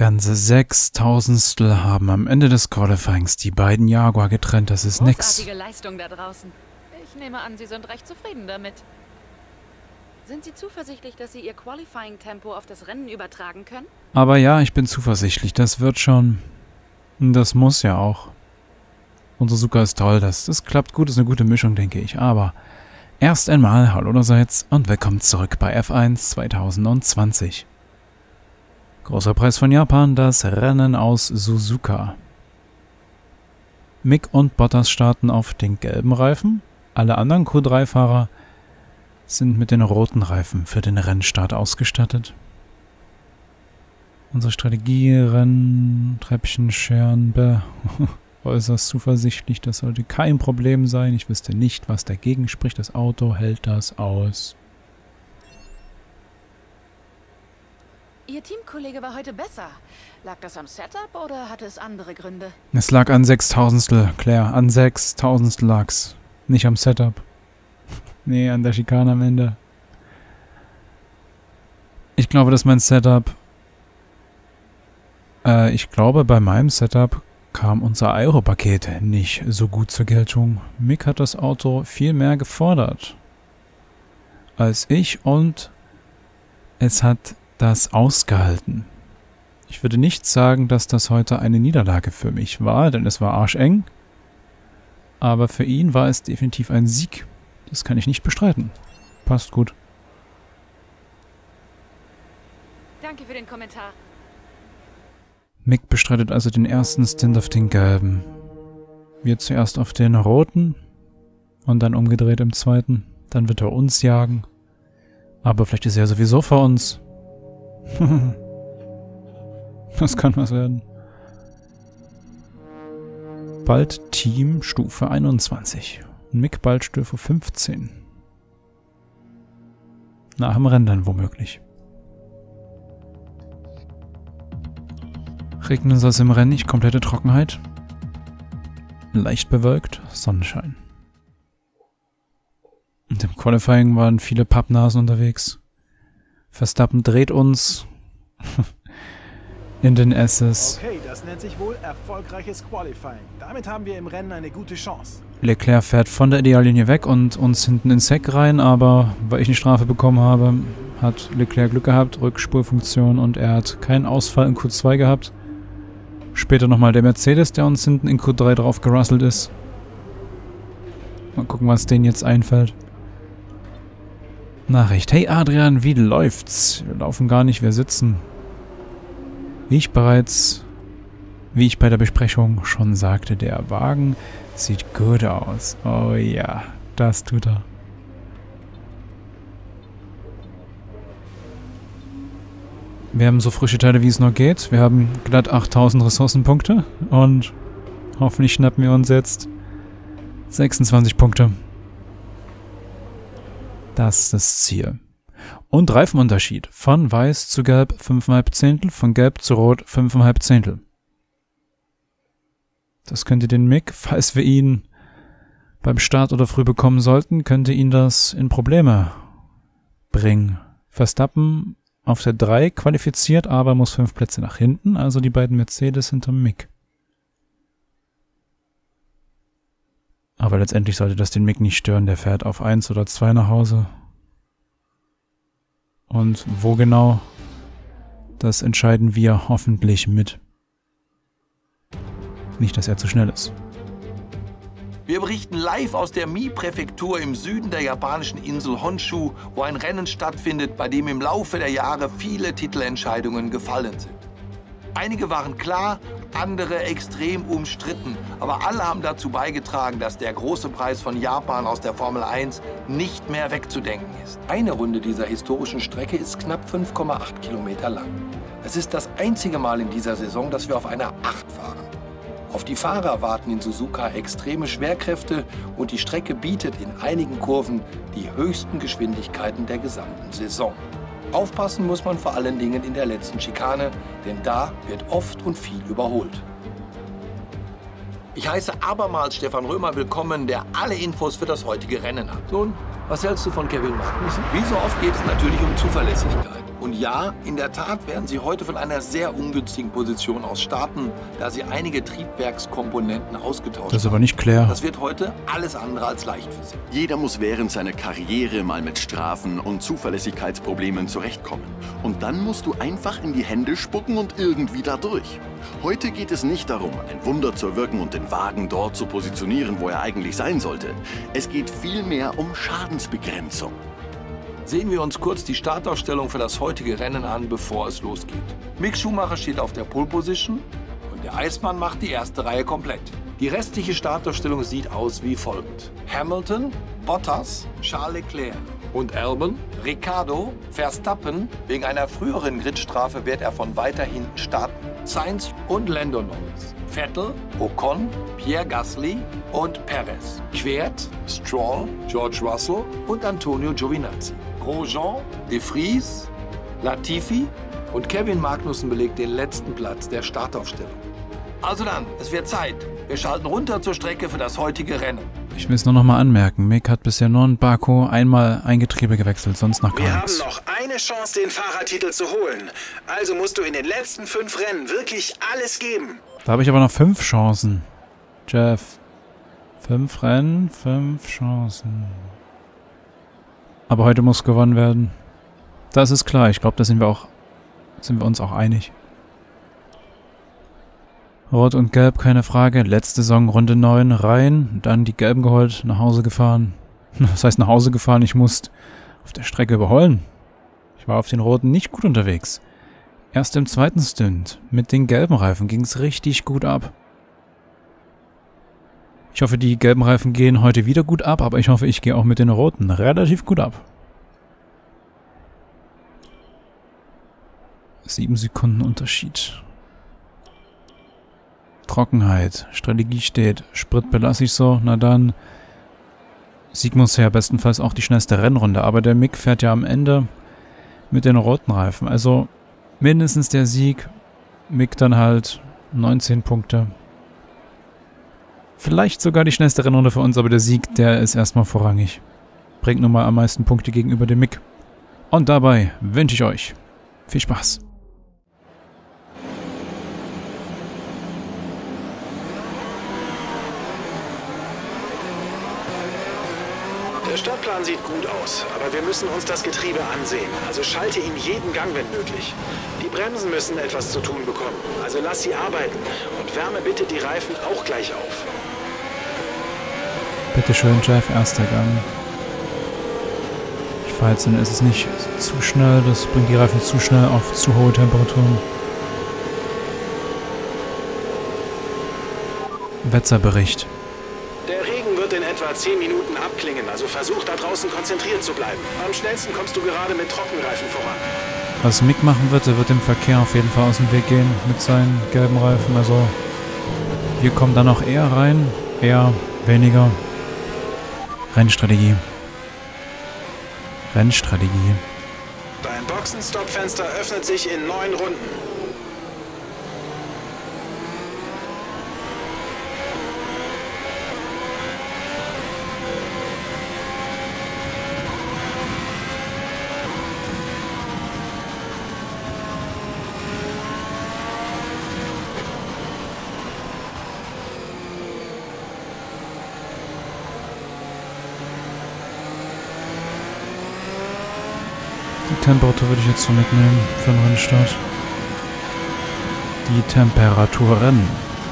Ganze 6/1000 haben am Ende des Qualifyings die beiden Jaguar getrennt. Das ist nix. Großartige Leistung da draußen. Ich nehme an, Sie sind recht zufrieden damit. Sind Sie zuversichtlich, dass Sie Ihr Qualifying-Tempo auf das Rennen übertragen können? Aber ja, ich bin zuversichtlich. Das wird schon. Das muss ja auch. Und Suzuka ist toll. Das klappt gut. Das ist eine gute Mischung, denke ich. Aber erst einmal hallo allerseits und willkommen zurück bei F1 2020. Großer Preis von Japan, das Rennen aus Suzuka. Mick und Bottas starten auf den gelben Reifen. Alle anderen Q3-Fahrer sind mit den roten Reifen für den Rennstart ausgestattet. Unsere Strategierennen, Treppchen, Scheren, äußerst zuversichtlich, das sollte kein Problem sein. Ich wüsste nicht, was dagegen spricht. Das Auto hält das aus. Ihr Teamkollege war heute besser. Lag das am Setup oder hatte es andere Gründe? Es lag an 6/1000, Claire. An 6/1000 lag's. Nicht am Setup. Nee, an der Schikane am Ende. Ich glaube, dass mein Setup... ich glaube, bei meinem Setup kam unser Aero-Paket nicht so gut zur Geltung. Mick hat das Auto viel mehr gefordert als ich und es hat das ausgehalten. Ich würde nicht sagen, dass das heute eine Niederlage für mich war, denn es war arscheng. Aber für ihn war es definitiv ein Sieg. Das kann ich nicht bestreiten. Passt gut. Danke für den Kommentar. Mick bestreitet also den ersten Stint auf den gelben. Wir zuerst auf den roten und dann umgedreht im zweiten. Dann wird er uns jagen. Aber vielleicht ist er sowieso vor uns. Das kann was werden. Bald Team Stufe 21. Mick bald Stufe 15. Nach dem Rennen dann womöglich. Regnen soll es im Rennen nicht, komplette Trockenheit. Leicht bewölkt, Sonnenschein. Und im Qualifying waren viele Pappnasen unterwegs. Verstappen dreht uns in den S's. Okay, das nennt sich wohl erfolgreiches Qualifying. Damit haben wir im Rennen eine gute Chance. Leclerc fährt von der Ideallinie weg und uns hinten ins Heck rein, aber weil ich eine Strafe bekommen habe, hat Leclerc Glück gehabt, Rückspurfunktion und er hat keinen Ausfall in Q2 gehabt. Später nochmal der Mercedes, der uns hinten in Q3 drauf gerasselt ist. Mal gucken, was denen jetzt einfällt. Nachricht. Hey Adrian, wie läuft's? Wir laufen gar nicht, wir sitzen. Wie ich bei der Besprechung schon sagte, der Wagen sieht gut aus. Oh ja, das tut er. Wir haben so frische Teile, wie es noch geht. Wir haben glatt 8000 Ressourcenpunkte und hoffentlich schnappen wir uns jetzt 26 Punkte. Das ist das Ziel. Und Reifenunterschied. Von weiß zu gelb 5,5 Zehntel, von gelb zu rot 5,5 Zehntel. Das könnte den Mick, falls wir ihn beim Start oder früh bekommen sollten, könnte ihn das in Probleme bringen. Verstappen auf der 3 qualifiziert, aber muss 5 Plätze nach hinten, also die beiden Mercedes hinterm Mick. Aber letztendlich sollte das den Mick nicht stören, der fährt auf 1 oder 2 nach Hause. Und wo genau, das entscheiden wir hoffentlich mit. Nicht, dass er zu schnell ist. Wir berichten live aus der Mie-Präfektur im Süden der japanischen Insel Honshu, wo ein Rennen stattfindet, bei dem im Laufe der Jahre viele Titelentscheidungen gefallen sind. Einige waren klar, andere extrem umstritten, aber alle haben dazu beigetragen, dass der große Preis von Japan aus der Formel 1 nicht mehr wegzudenken ist. Eine Runde dieser historischen Strecke ist knapp 5,8 Kilometer lang. Es ist das einzige Mal in dieser Saison, dass wir auf einer 8 fahren. Auf die Fahrer warten in Suzuka extreme Schwerkräfte und die Strecke bietet in einigen Kurven die höchsten Geschwindigkeiten der gesamten Saison. Aufpassen muss man vor allen Dingen in der letzten Schikane, denn da wird oft und viel überholt. Ich heiße abermals Stefan Römer willkommen, der alle Infos für das heutige Rennen hat. Nun, was hältst du von Kevin Magnussen? Wie so oft geht es natürlich um Zuverlässigkeit. Und ja, in der Tat werden Sie heute von einer sehr ungünstigen Position aus starten, da Sie einige Triebwerkskomponenten ausgetauscht haben. Das ist aber nicht klar. Das wird heute alles andere als leicht für Sie. Jeder muss während seiner Karriere mal mit Strafen und Zuverlässigkeitsproblemen zurechtkommen. Und dann musst du einfach in die Hände spucken und irgendwie da durch. Heute geht es nicht darum, ein Wunder zu wirken und den Wagen dort zu positionieren, wo er eigentlich sein sollte. Es geht vielmehr um Schadensbegrenzung. Sehen wir uns kurz die Startaufstellung für das heutige Rennen an, bevor es losgeht. Mick Schumacher steht auf der Pole Position und der Eismann macht die erste Reihe komplett. Die restliche Startaufstellung sieht aus wie folgt: Hamilton, Bottas, Charles Leclerc und Albon, Ricciardo, Verstappen. Wegen einer früheren Gridstrafe wird er von weiter hinten starten. Sainz und Lando Norris. Vettel, Ocon, Pierre Gasly und Perez. Quert, Stroll, George Russell und Antonio Giovinazzi. Grosjean, De Vries, Latifi und Kevin Magnussen belegt den letzten Platz der Startaufstellung. Also dann, es wird Zeit. Wir schalten runter zur Strecke für das heutige Rennen. Ich will es nur noch mal anmerken. Mick hat bisher nur in Baku einmal ein Getriebe gewechselt, sonst noch Wir gar haben nichts. noch eine Chance, den Fahrertitel zu holen. Also musst du in den letzten 5 Rennen wirklich alles geben. Da habe ich aber noch 5 Chancen. Jeff. 5 Rennen, 5 Chancen. Aber heute muss gewonnen werden. Das ist klar. Ich glaube, da sind wir uns auch einig. Rot und Gelb, keine Frage. Letzte Saison Runde 9 rein. Dann die Gelben geholt, nach Hause gefahren. Was heißt nach Hause gefahren? Ich musste auf der Strecke überholen. Ich war auf den Roten nicht gut unterwegs. Erst im zweiten Stint mit den gelben Reifen ging es richtig gut ab. Ich hoffe, die gelben Reifen gehen heute wieder gut ab, aber ich hoffe, ich gehe auch mit den roten relativ gut ab. 7 Sekunden Unterschied. Trockenheit. Strategie steht. Sprit belasse ich so. Na dann. Sieg muss her. Bestenfalls auch die schnellste Rennrunde. Aber der Mick fährt ja am Ende mit den roten Reifen. Also mindestens der Sieg. Mick dann halt 19 Punkte. Vielleicht sogar die schnellste Rennrunde für uns, aber der Sieg, der ist erstmal vorrangig. Bringt nun mal am meisten Punkte gegenüber dem Mick. Und dabei wünsche ich euch viel Spaß. Der Startplan sieht gut aus, aber wir müssen uns das Getriebe ansehen. Also schalte ihn jeden Gang, wenn möglich. Die Bremsen müssen etwas zu tun bekommen, also lass sie arbeiten und wärme bitte die Reifen auch gleich auf. Bitte schön, Jeff, erster Gang. Ich fahre jetzt, ist es nicht zu schnell, das bringt die Reifen zu schnell auf zu hohe Temperaturen. Wetterbericht. Der Regen wird in etwa 10 Minuten abklingen, also versuch da draußen konzentriert zu bleiben. Am schnellsten kommst du gerade mit Trockenreifen voran. Was Mick machen wird, er wird dem Verkehr auf jeden Fall aus dem Weg gehen mit seinen gelben Reifen. Also wir kommen dann auch eher rein, eher weniger. Rennstrategie. Rennstrategie. Dein Boxenstoppfenster öffnet sich in 9 Runden. Die Temperatur würde ich jetzt so mitnehmen für den Rennstart. Die Temperaturen.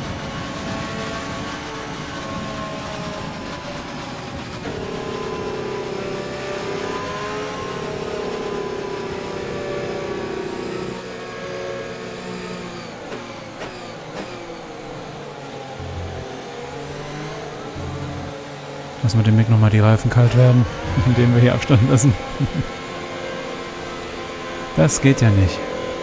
Lassen wir dem Mick nochmal die Reifen kalt werden, indem wir hier Abstand lassen. Das geht ja nicht.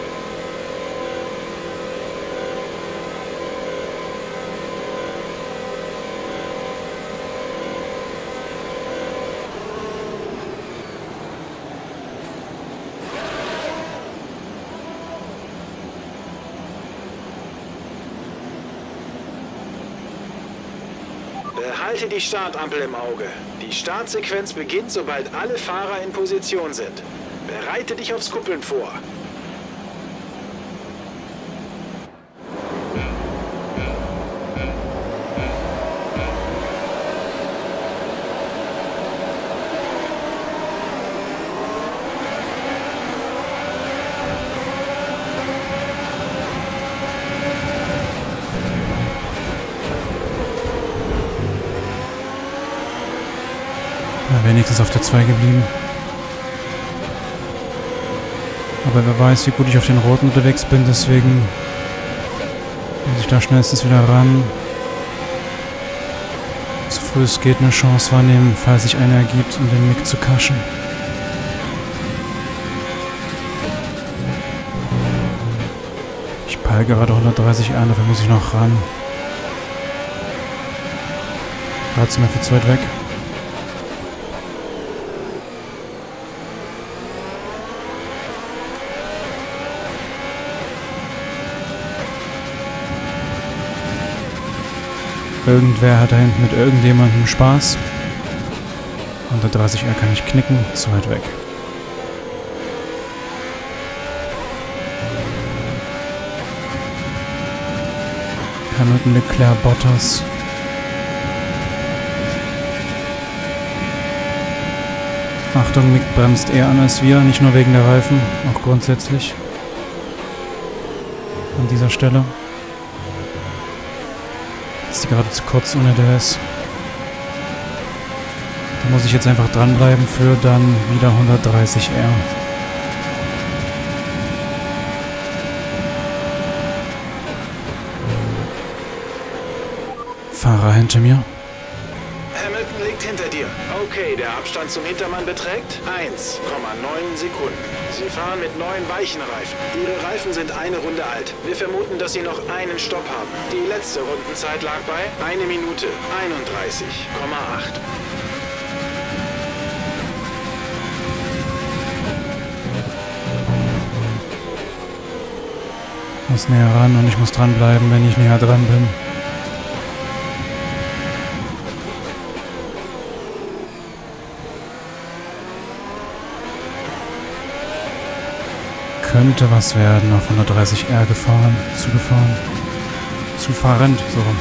Behalte die Startampel im Auge. Die Startsequenz beginnt, sobald alle Fahrer in Position sind. Bereite dich aufs Kuppeln vor. Wenigstens auf der 2 geblieben. Aber wer weiß, wie gut ich auf den Roten unterwegs bin, deswegen muss ich da schnellstens wieder ran. So früh es geht eine Chance wahrnehmen, falls sich eine ergibt, um den Mick zu kaschen. Ich peile gerade 130 an, dafür muss ich noch ran. Gerade sind wir viel zu weit weg. Irgendwer hat da hinten mit irgendjemandem Spaß. Unter 30R kann ich knicken, zu weit weg. Hamilton, Leclerc, Bottas. Achtung, Mick bremst eher an als wir, nicht nur wegen der Reifen, auch grundsätzlich. An dieser Stelle. Ist die gerade zu kurz ohne DRS. Da muss ich jetzt einfach dranbleiben für dann wieder 130R. Fahrer hinter mir. Hamilton liegt hinter dir. Okay, der Abstand zum Hintermann beträgt 1,9 Sekunden. Sie fahren mit neuen weichen Reifen. Ihre Reifen sind eine Runde alt. Wir vermuten, dass sie noch einen Stopp haben. Die letzte Rundenzeit lag bei 1 Minute 31,8. Ich muss näher ran und ich muss dranbleiben, wenn ich näher dran bin. Könnte was werden, auf 130R zugefahren. Zufahrend, so rum.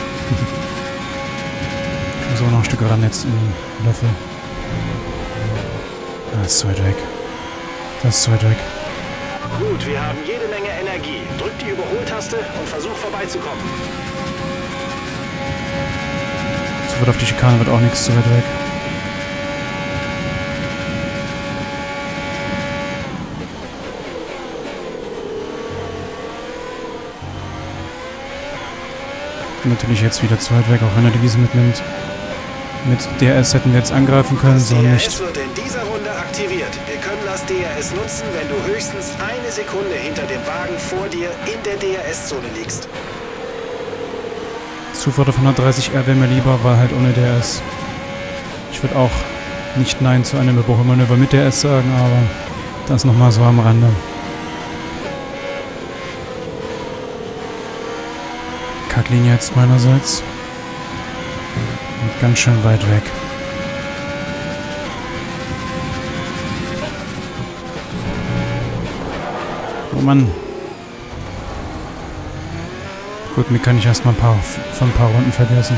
So noch ein Stück ran jetzt in den Löffel. Das ist zu weit weg. Das ist zu weit weg. Gut, wir haben jede Menge Energie. Drück die Überholtaste und versuch vorbeizukommen. Zu weit auf die Schikane wird auch nichts, zu weit weg. Natürlich jetzt wieder zu weit weg, auch wenn er die Wiese mitnimmt. Mit DRS hätten wir jetzt angreifen können, so nicht. Das DRS wird in dieser Runde aktiviert. Wir können das DRS nutzen, wenn du höchstens 1 Sekunde hinter dem Wagen vor dir in der DRS-Zone liegst. Zufahrt auf 130R wäre mir lieber, weil halt ohne DRS. Ich würde auch nicht Nein zu einem Überholmanöver mit DRS sagen, aber das nochmal so am Rande. Kartlinie jetzt meinerseits. Und ganz schön weit weg. Oh Mann. Gut, mir kann ich erstmal von ein paar Runden vergessen.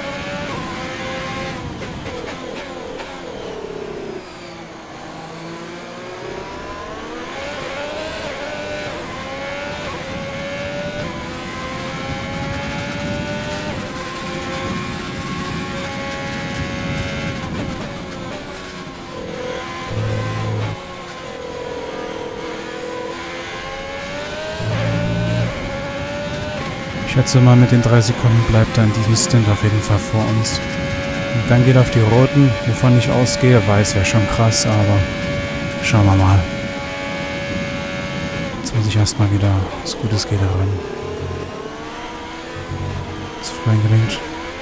Ich schätze mal, mit den 3 Sekunden bleibt er in diesem Stint auf jeden Fall vor uns. Und dann geht er auf die Roten, wovon ich ausgehe. Weiß, wäre schon krass, aber schauen wir mal. Jetzt muss ich erstmal wieder, so gut es geht, ran. Zu früh eingelenkt.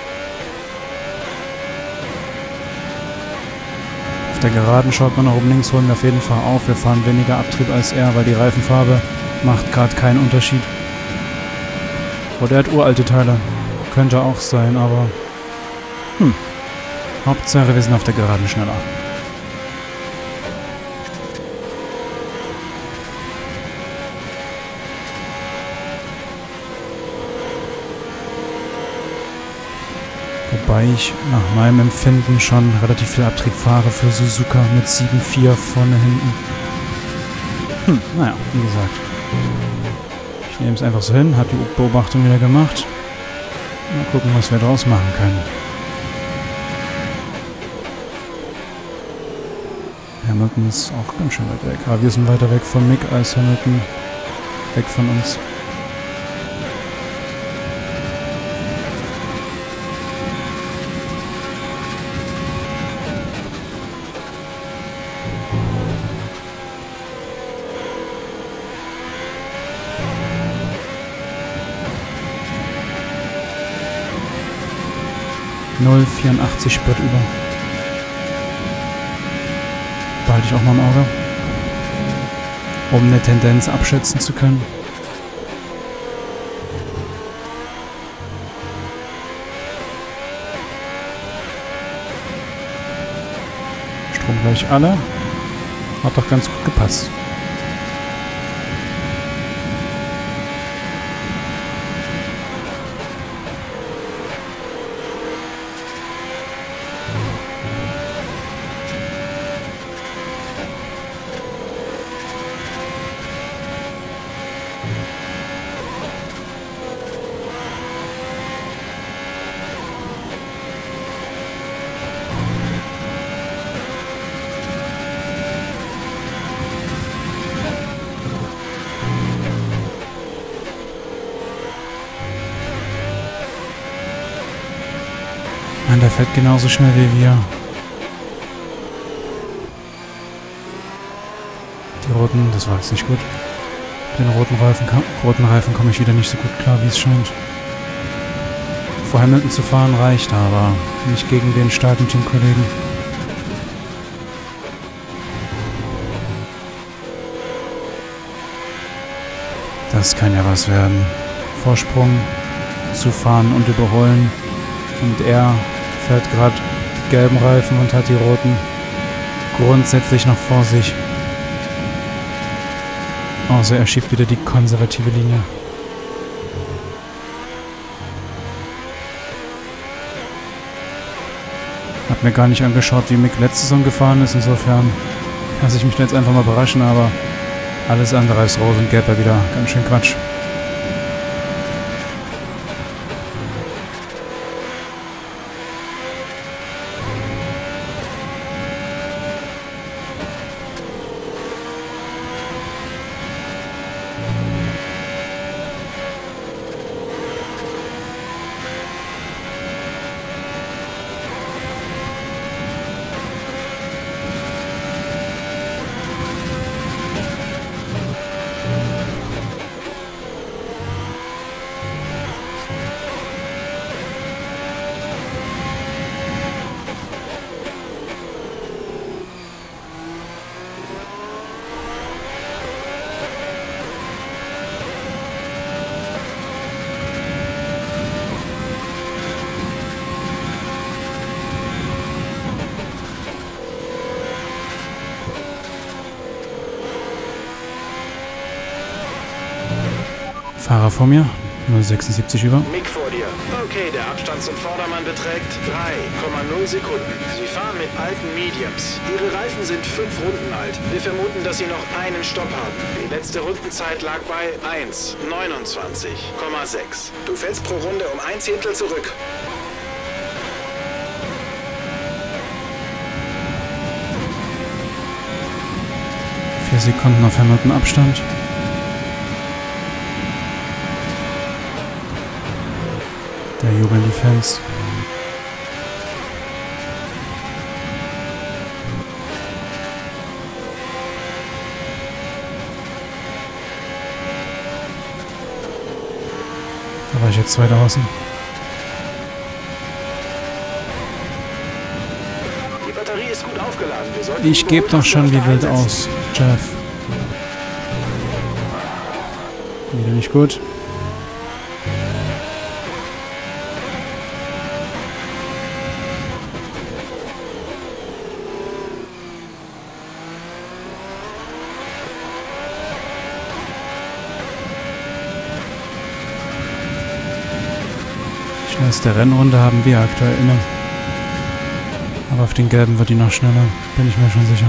Auf der Geraden schaut man nach oben links, holen wir auf jeden Fall auf. Wir fahren weniger Abtrieb als er, weil die Reifenfarbe macht gerade keinen Unterschied. Oder er hat uralte Teile. Könnte auch sein, aber... Hauptsache, wir sind auf der Geraden schneller. Wobei ich nach meinem Empfinden schon relativ viel Abtrieb fahre für Suzuka mit 7,4 vorne hinten. Naja, wie gesagt. Ich nehme es einfach so hin, habe die Beobachtung wieder gemacht. Mal gucken, was wir draus machen können. Hamilton ist auch ganz schön weit weg. Aber wir sind weiter weg von Mick als Hamilton weg von uns. Null 84 Sprit über. Behalte ich auch mal im Auge, um eine Tendenz abschätzen zu können. Strom gleich alle. Hat doch ganz gut gepasst. Mann, der fährt genauso schnell wie wir. Die roten, das war jetzt nicht gut. Mit den roten Reifen komme ich wieder nicht so gut klar, wie es scheint. Vor Hamilton zu fahren reicht, aber nicht gegen den starken Teamkollegen. Das kann ja was werden. Vorsprung, zufahren und überholen. Und er fährt gerade gelben Reifen und hat die roten grundsätzlich noch vor sich. Außer er schiebt wieder die konservative Linie. Hab mir gar nicht angeschaut, wie Mick letzte Saison gefahren ist. Insofern lasse ich mich da jetzt einfach mal überraschen, aber alles andere als Rose und Gelb wieder ganz schön Quatsch. Fahrer vor mir, 0,76 über. Mick vor dir. Okay, der Abstand zum Vordermann beträgt 3,0 Sekunden. Sie fahren mit alten Mediums. Ihre Reifen sind 5 Runden alt. Wir vermuten, dass sie noch einen Stopp haben. Die letzte Rundenzeit lag bei 1,29,6. Du fällst pro Runde um 1/10 zurück. Vier Sekunden auf Hamilton Abstand. Da jubeln die Fans. Da war ich jetzt 2000. Die Batterie ist gut aufgeladen. Wir sollten Ich gebe doch schon wie wild aus, Jeff. Wieder nicht gut. Schnellste Rennrunde haben wir aktuell inne. Aber auf den gelben wird die noch schneller, bin ich mir schon sicher.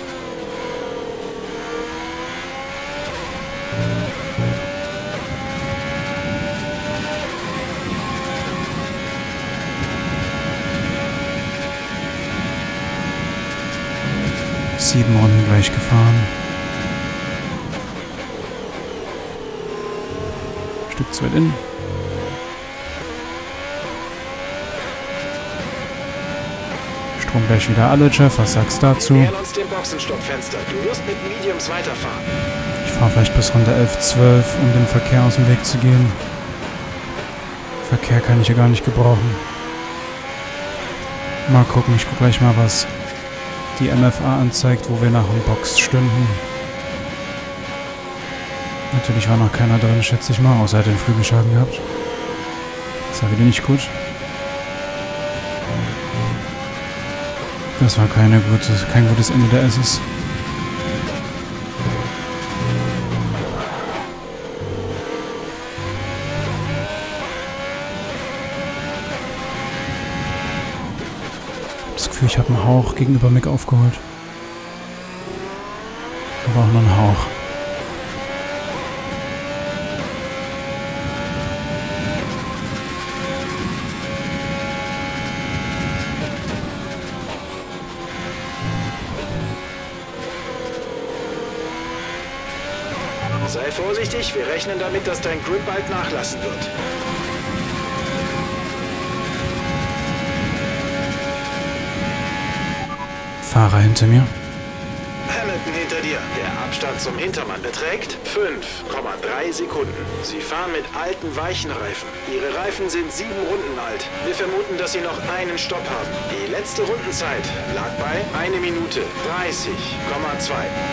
Sieben Runden gleich gefahren. Stück zu weit in. Strom gleich wieder alle, Jeff. Was sagst du dazu? Nähern uns dem Boxenstoppfenster. Du wirst mit Mediums weiterfahren. Ich fahre vielleicht bis Runde 11, 12, um den Verkehr aus dem Weg zu gehen. Verkehr kann ich ja gar nicht gebrauchen. Mal gucken, ich gucke gleich mal, was die MFA anzeigt, wo wir nach dem Box stünden. Natürlich war noch keiner drin, schätze ich mal, außer er hat den Flügelschaden gehabt. Das war wieder nicht gut. Das war kein gutes Ende der SS. Das Gefühl, ich habe einen Hauch gegenüber Mick aufgeholt. Aber auch nur einen Hauch. Sei vorsichtig, wir rechnen damit, dass dein Grip bald nachlassen wird. Fahrer hinter mir. Hamilton hinter dir. Der Abstand zum Hintermann beträgt 5,3 Sekunden. Sie fahren mit alten weichen Reifen. Ihre Reifen sind 7 Runden alt. Wir vermuten, dass sie noch einen Stopp haben. Die letzte Rundenzeit lag bei 1 Minute 30,2.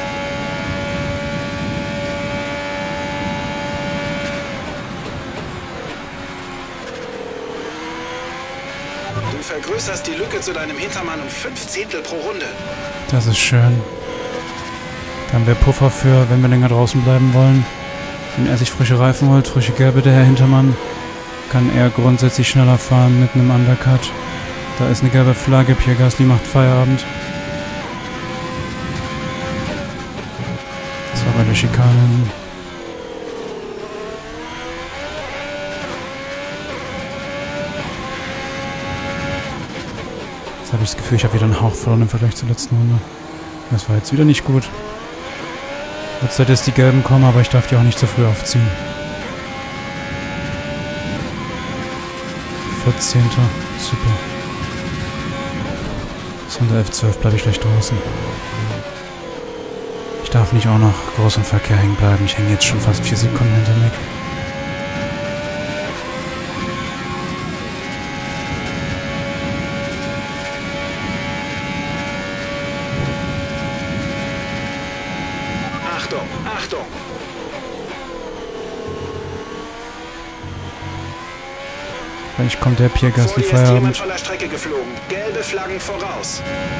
Du vergrößerst die Lücke zu deinem Hintermann um 5/10 pro Runde. Das ist schön. Da haben wir Puffer für, wenn wir länger draußen bleiben wollen. Wenn er sich frische Reifen holt, frische gelbe, der Herr Hintermann, kann er grundsätzlich schneller fahren mit einem Undercut. Da ist eine gelbe Flagge, Pierre Gasly macht Feierabend. Das war bei der Schikane. Jetzt habe ich das Gefühl, ich habe wieder einen Hauch verloren im Vergleich zur letzten Runde. Das war jetzt wieder nicht gut. Jetzt sollte es die Gelben kommen, aber ich darf die auch nicht zu früh aufziehen. 14. Super. Bis Runde 11, 12 bleibe ich gleich draußen. Ich darf nicht auch noch groß im Verkehr hängen bleiben. Ich hänge jetzt schon fast 4 Sekunden hinter mir. Achtung! Gleich kommt der Pierre Gasly Vor dir ist jemand Feierabend. von der Strecke geflogen. Gelbe Flaggen voraus.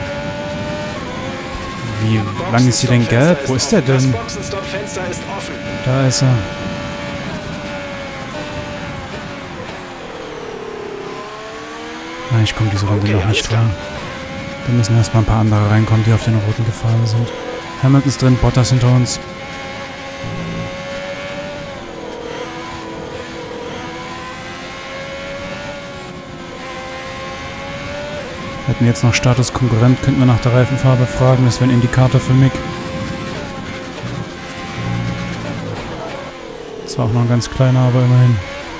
Wie lang ist sie denn gelb? Wo ist der Das denn? Boxenstoppfenster ist offen. Da ist er. Nein, ich komme diese Runde Okay, noch nicht alles klar. rein. Da müssen erstmal ein paar andere reinkommen, die auf den roten gefahren sind. Hamilton ist drin, Bottas hinter uns. Hätten wir jetzt noch Status Konkurrent, könnten wir nach der Reifenfarbe fragen. Das wäre ein Indikator für Mick. Zwar auch noch ein ganz kleiner, aber immerhin.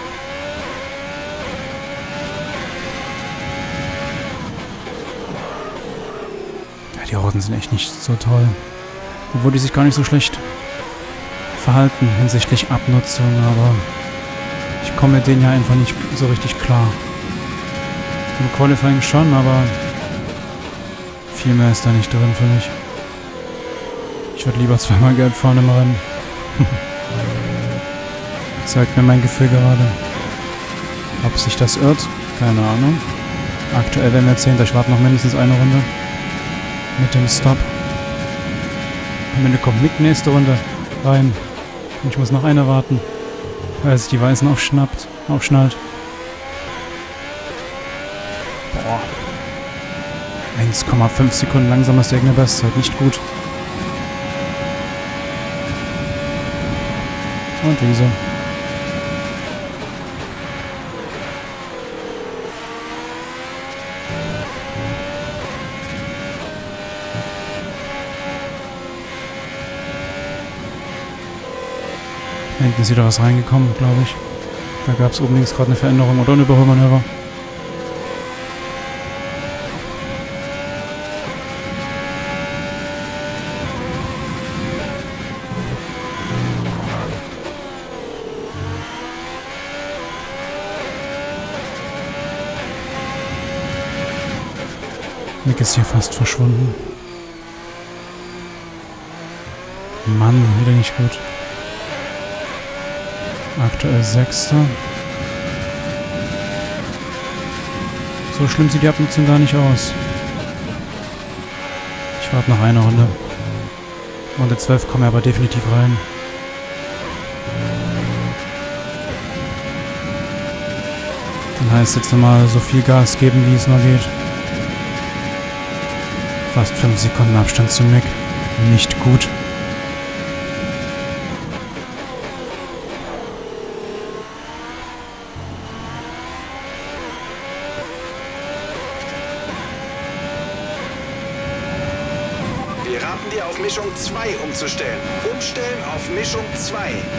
Ja, die Roten sind echt nicht so toll. Obwohl die sich gar nicht so schlecht verhalten hinsichtlich Abnutzung, aber ich komme mit denen ja einfach nicht so richtig klar. Im Qualifying schon, aber viel mehr ist da nicht drin für mich. Ich würde lieber zweimal gelb vorne im Rennen. Sagt mir mein Gefühl gerade. Ob sich das irrt? Keine Ahnung. Aktuell werden wir 10. Ich warte noch mindestens eine Runde. Mit dem Stop. Am Ende kommt Mick nächste Runde rein. Und ich muss noch eine warten. Weil er sich die Weißen aufschnallt. 1,5 Sekunden langsamer als die eigene Bestzeit. Nicht gut. Und Wiese. Hinten ist wieder was reingekommen, glaube ich. Da gab es oben links gerade eine Veränderung oder ein Überholmanöver. Mick ist hier fast verschwunden. Mann, wieder nicht gut. Aktuell 6. So schlimm sieht die Abnutzung gar nicht aus. Ich warte noch eine Runde. Runde 12 kommen wir aber definitiv rein. Dann heißt jetzt nochmal so viel Gas geben, wie es nur geht. Fast 5 Sekunden Abstand zum Mick. Nicht gut. Wir raten dir auf Mischung 2 umzustellen. Umstellen auf Mischung 2.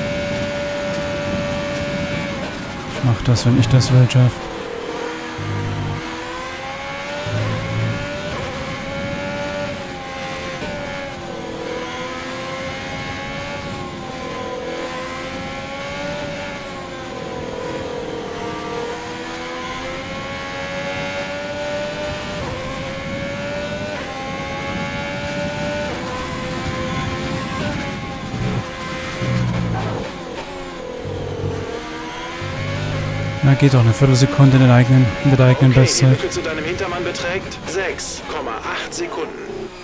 Ich mach das, wenn ich das will, Jeff. Na, geht doch eine Viertelsekunde mit der eigenen Die Bestzeit. Lücke zu deinem Hintermann beträgt 6,8 Sekunden.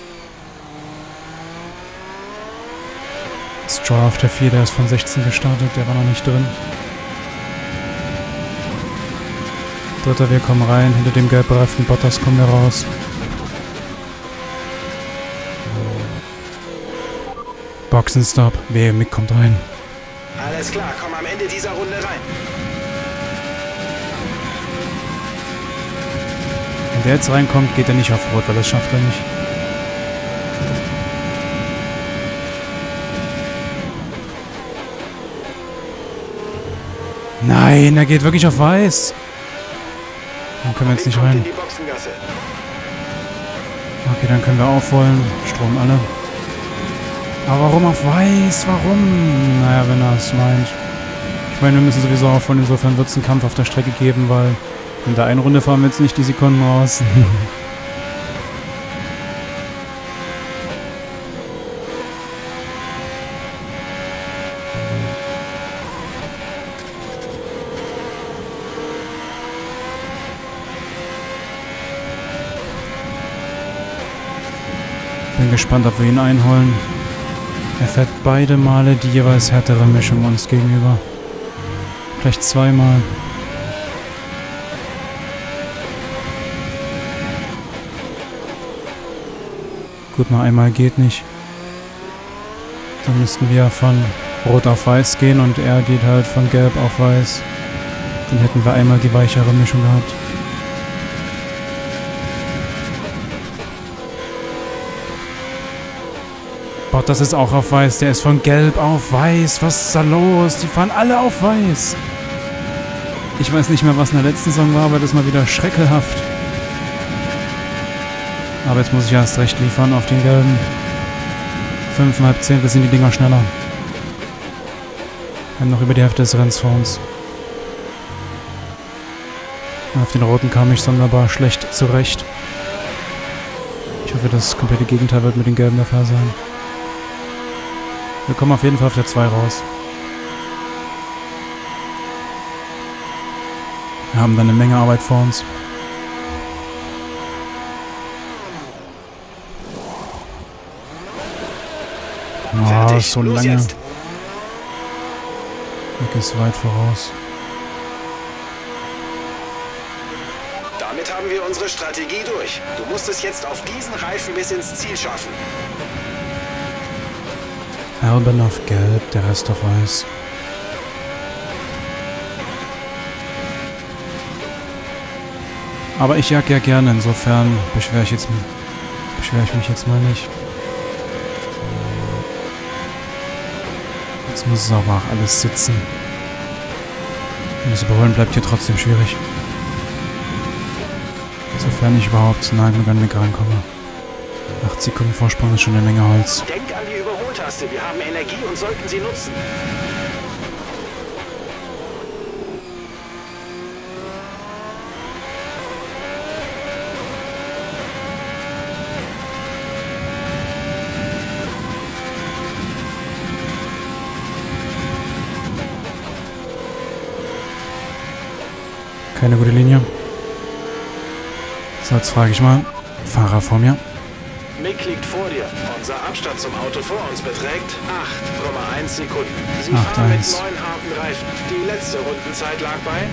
Stroll auf der 4, der ist von 16 gestartet, der war noch nicht drin. Dritter, wir kommen rein, hinter dem gelb bereiften Bottas kommen wir raus. Boxenstopp, Mick kommt rein. Alles klar, komm am Ende dieser Runde rein. Wenn der jetzt reinkommt, geht er nicht auf Rot, weil das schafft er nicht. Nein, er geht wirklich auf Weiß. Dann können wir jetzt nicht Kommt rein. in die Boxengasse. Okay, dann können wir aufholen. Strom alle. Aber warum auf Weiß? Warum? Naja, wenn er es meint. Ich meine, wir müssen sowieso aufholen. Insofern wird es einen Kampf auf der Strecke geben, weil in der einen Runde fahren wir jetzt nicht die Sekunden raus. Bin gespannt, ob wir ihn einholen. Er fährt beide Male die jeweils härtere Mischung uns gegenüber. Vielleicht zweimal. Gut, mal einmal geht nicht. Dann müssten wir von Rot auf Weiß gehen und er geht halt von Gelb auf Weiß. Dann hätten wir einmal die weichere Mischung gehabt. Bottas ist auch auf Weiß, der ist von Gelb auf Weiß. Was ist da los? Die fahren alle auf Weiß. Ich weiß nicht mehr, was in der letzten Saison war, aber das ist mal wieder schreckelhaft. Aber jetzt muss ich erst recht liefern auf den Gelben. 5,5 Zehntel sind die Dinger schneller. Wir haben noch über die Hälfte des Rennens vor uns. Auf den Roten kam ich sonderbar schlecht zurecht. Ich hoffe, das komplette Gegenteil wird mit den Gelben der Fall sein. Wir kommen auf jeden Fall auf der 2 raus. Wir haben dann eine Menge Arbeit vor uns. Oh, Fertig, so los lange. jetzt. Mick ist weit voraus. Damit Damit haben wir unsere Strategie durch. Du musst es jetzt auf diesen Reifen bis ins Ziel schaffen. Alban auf Gelb, der Rest auf Weiß. Aber ich jag ja gerne, insofern beschwere ich mich jetzt mal nicht. Jetzt muss es aber auch alles sitzen. Und das Überholen bleibt hier trotzdem schwierig. Sofern ich überhaupt nah genug an Mick rankomme. 8 Sekunden Vorsprung ist schon eine Menge Holz. Denk an die Überholtaste. Wir haben Energie und sollten sie nutzen. Keine gute Linie. So, jetzt frage ich mal. Fahrer vor mir. Mick liegt vor dir. Unser Abstand zum Auto vor uns beträgt 8,1 Sekunden. Sie fahren mit 9 harten Reifen. Die letzte Rundenzeit lag bei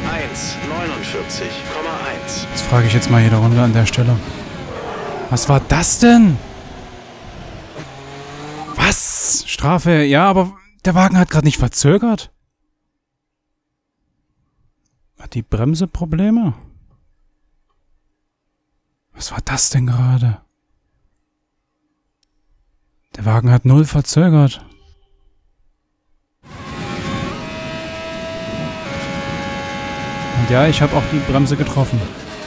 1,49,1. Das frage ich jetzt mal jede Runde an der Stelle. Was war das denn? Was? Strafe? Ja, aber der Wagen hat gerade nicht verzögert. Hat die Bremse Probleme? Was war das denn gerade? Der Wagen hat 0 verzögert. Und ja, ich habe auch die Bremse getroffen.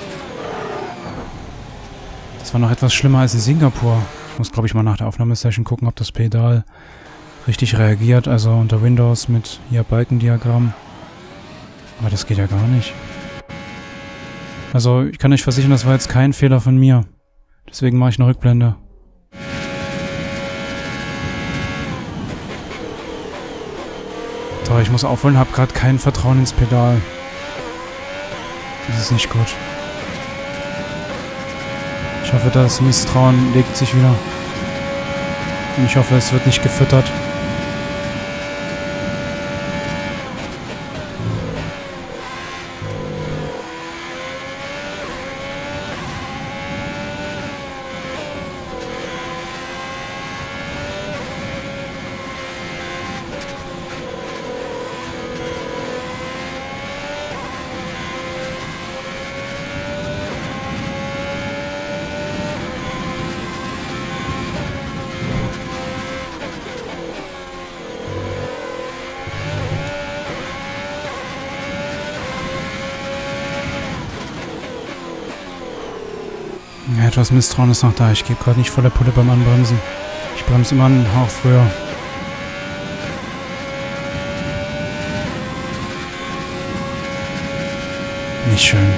Das war noch etwas schlimmer als in Singapur. Ich muss, glaube ich, mal nach der Aufnahmesession gucken, ob das Pedal richtig reagiert. Also unter Windows mit hier Balkendiagramm. Aber das geht ja gar nicht. Also, ich kann euch versichern, das war jetzt kein Fehler von mir. Deswegen mache ich eine Rückblende. So, ich muss aufholen, habe gerade kein Vertrauen ins Pedal. Das ist nicht gut. Ich hoffe, das Misstrauen legt sich wieder. Und ich hoffe, es wird nicht gefüttert. Ja, etwas Misstrauen ist noch da. Ich gebe gerade nicht volle Pulle beim Anbremsen. Ich bremse immer einen Hauch früher. Nicht schön.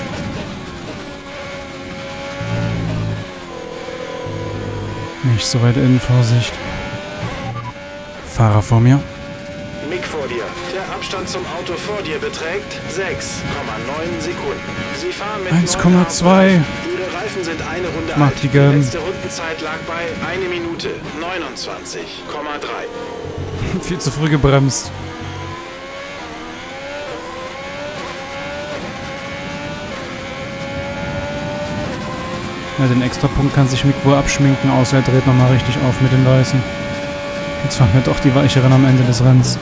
Nicht so weit in, Vorsicht. Fahrer vor mir. Mick vor dir. Der Abstand zum Auto vor dir beträgt 6,9 Sekunden. Sie fahren mit 1,2. Ihre Reifen sind eine Runde Mach alt. die gern. Die letzte Rundenzeit lag bei 1 Minute 29,3. Viel zu früh gebremst. Ja, den Extrapunkt kann sich Mick wohl abschminken, außer er dreht nochmal richtig auf mit den Weißen. Jetzt fahren wir doch die Weicheren am Ende des Rennens.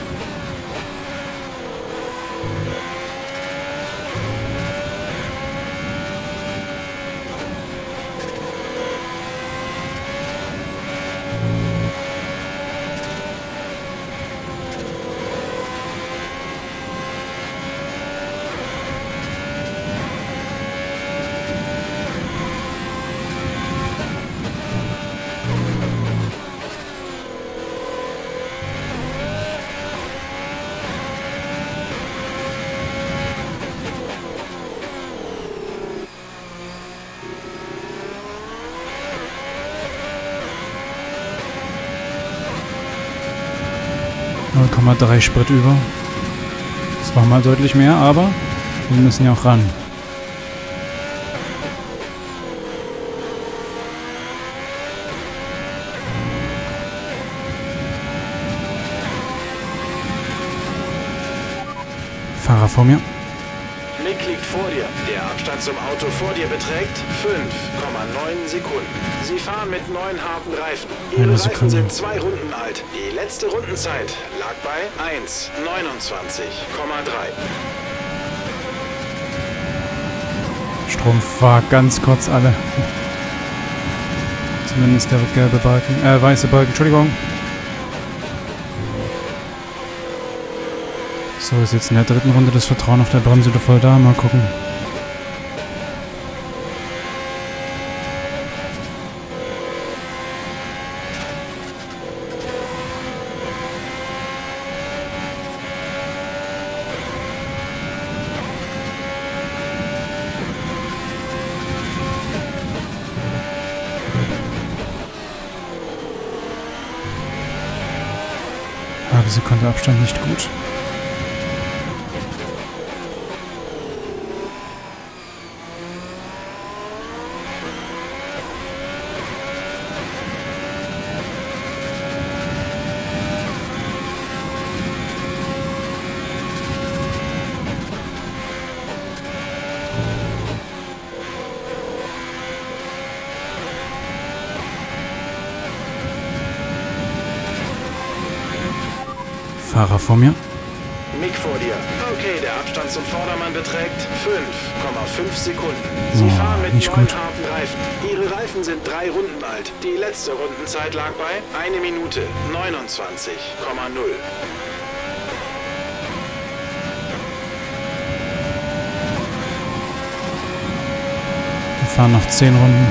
.3 Sprit über. Das war mal deutlich mehr, aber wir müssen ja auch ran. Fahrer vor mir. Mick liegt vor dir. Der Abstand zum Auto vor dir beträgt 5,9 Sekunden. Sie fahren mit neuen harten Reifen. Ihre Reifen sind 2 Runden alt. Die letzte Rundenzeit lag bei 1,29,3. Strom war ganz kurz alle. Zumindest der gelbe Balken, weiße Balken, Entschuldigung. So, ist jetzt in der dritten Runde das Vertrauen auf der Bremse voll da. Mal gucken. Halbe Sekunde Abstand nicht gut. Fahrer vor mir. Mick vor dir. Okay, der Abstand zum Vordermann beträgt 5,5 Sekunden. Sie fahren mit neuen harten Reifen. Ihre Reifen sind 3 Runden alt. Die letzte Rundenzeit lag bei 1 Minute 29,0. Wir fahren noch 10 Runden.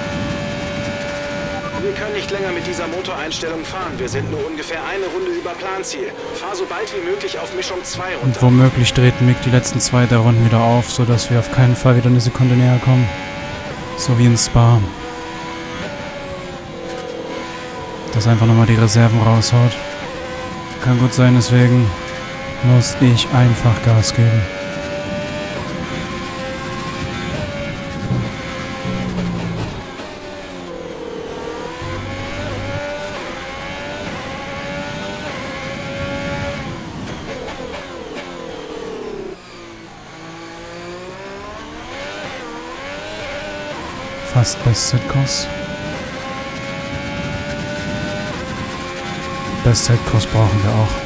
Wir können nicht länger mit dieser Motoreinstellung fahren. Wir sind nur ungefähr eine Runde über Planziel. Fahr so bald wie möglich auf Mischung 2 runter. Und womöglich dreht Mick die letzten 2 der Runden wieder auf, sodass wir auf keinen Fall wieder eine Sekunde näher kommen. So wie in Spa. Dass einfach nochmal die Reserven raushaut. Kann gut sein, deswegen muss ich einfach Gas geben. Fast Bestzeitkurs. Bestzeitkurs brauchen wir auch.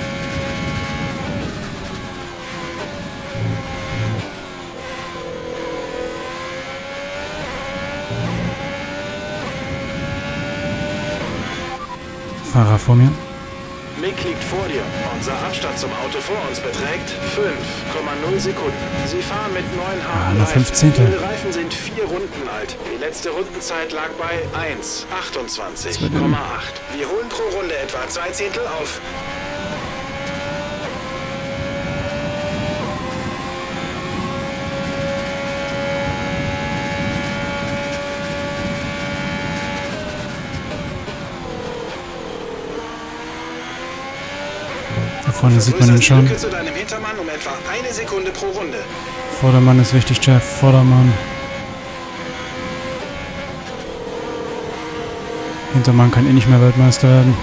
Fahrer vor mir. Mick liegt vor dir. Unser Abstand zum Auto vor uns beträgt 5,0 Sekunden. Sie fahren mit neuen harten nur 5 Zehntel. Ihre Reifen sind 4 Runden alt. Die letzte Rundenzeit lag bei 1,28,8. Wir holen pro Runde etwa 2 Zehntel auf. Da vorne sieht man ihn schon. Zu deinem Hintermann um etwa 1 Sekunde pro Runde. Vordermann ist wichtig, Jeff. Vordermann. Hintermann kann eh nicht mehr Weltmeister werden.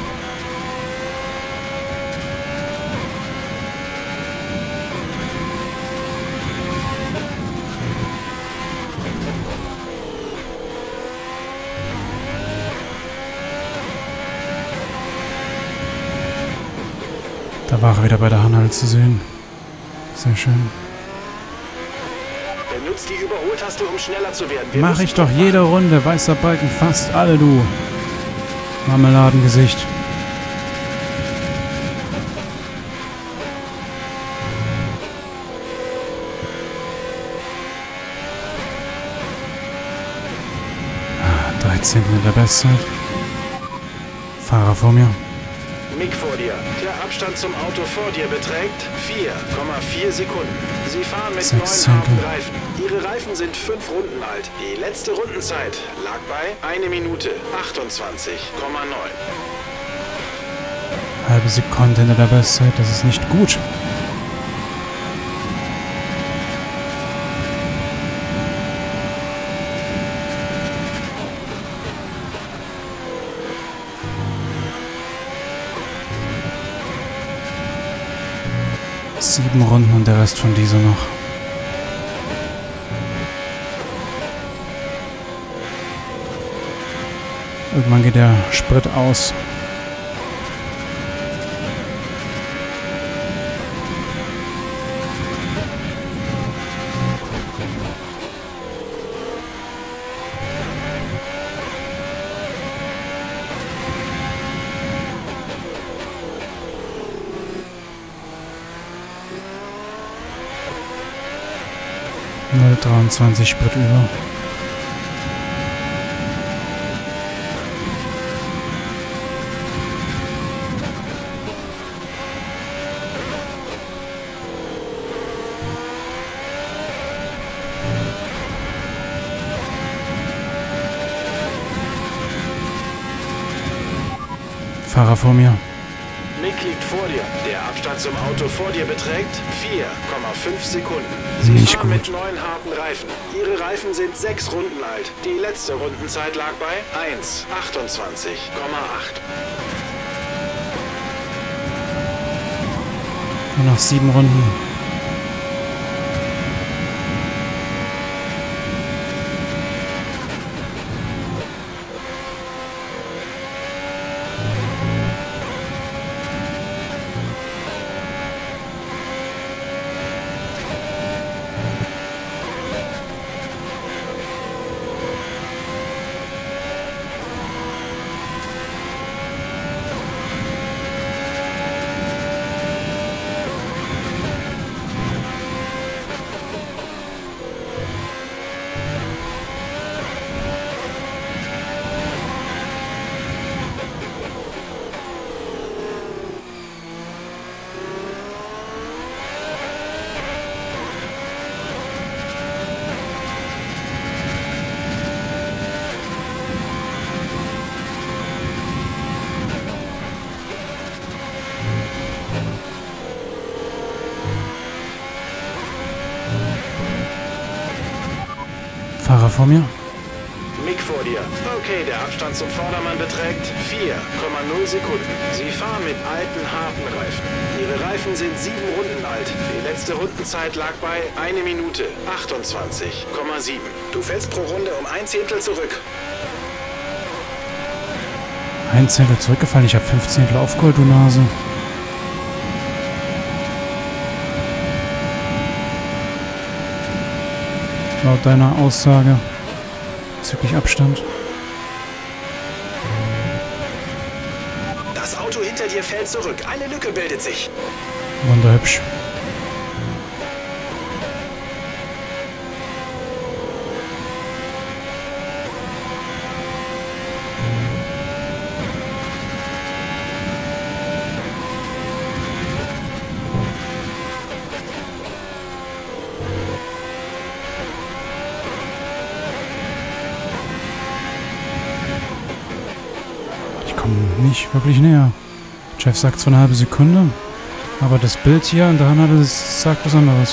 Da war er wieder bei der Hanhal zu sehen. Sehr schön. Benutzt die Überholtaste, um schneller zu werden. Mach ich doch jede Runde. Weißer Balken, fast alle, du. Marmeladengesicht. Ah, 13. in der Bestzeit. Fahrer vor mir. Mick vor dir. Der Abstand zum Auto vor dir beträgt 4,4 Sekunden. Sie fahren mit 6 neuen harten Zehntel. Reifen. Ihre Reifen sind 5 Runden alt. Die letzte Rundenzeit lag bei 1 Minute 28,9. Halbe Sekunde hinter der Bestzeit, das ist nicht gut. Sieben Runden und der Rest von dieser noch. Irgendwann geht der Sprit aus. Nur 23 Sprit über. Fahrer vor mir. Mick liegt vor dir. Der Abstand zum Auto vor dir beträgt 4,5 Sekunden. Sie Nicht fahren mit gut. 9 harten Reifen. Ihre Reifen sind 6 Runden alt. Die letzte Rundenzeit lag bei 1,28,8. Nur noch 7 Runden. Fahrer vor mir. Mick vor dir. Okay, der Abstand zum Vordermann beträgt 4,0 Sekunden. Sie fahren mit alten, harten Reifen. Ihre Reifen sind 7 Runden alt. Die letzte Rundenzeit lag bei 1 Minute 28,7. Du fällst pro Runde um 1 Zehntel zurück. Ein Zehntel zurückgefallen. Ich habe 5 Zehntel aufgeholt, du Nase. Laut deiner Aussage bezüglich Abstand. Das Auto hinter dir fällt zurück. Eine Lücke bildet sich. Wunderhübsch. Nicht wirklich näher. Jeff sagt zwar eine halbe Sekunde, aber das Bild hier an der Hand sagt was anderes.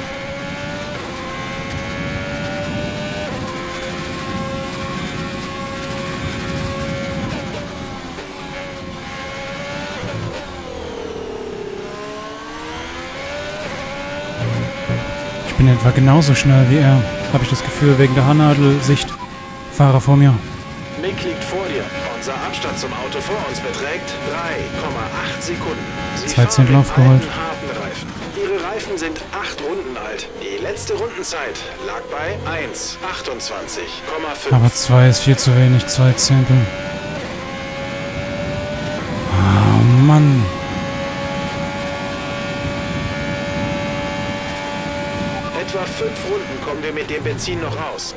Ich bin etwa genauso schnell wie er, habe ich das Gefühl, wegen der Haarnadelsicht. Fahrer vor mir. Mick liegt vor dir. Unser Abstand zum Auto vor uns beträgt 3,8 Sekunden. Sie 2 Zehntel fahren mit aufgeholt. alten, harten Reifen. Ihre Reifen sind 8 Runden alt. Die letzte Rundenzeit lag bei 1,28,5. Aber 2 ist viel zu wenig, 2 Zehntel. Oh Mann. Etwa 5 Runden kommen wir mit dem Benzin noch raus.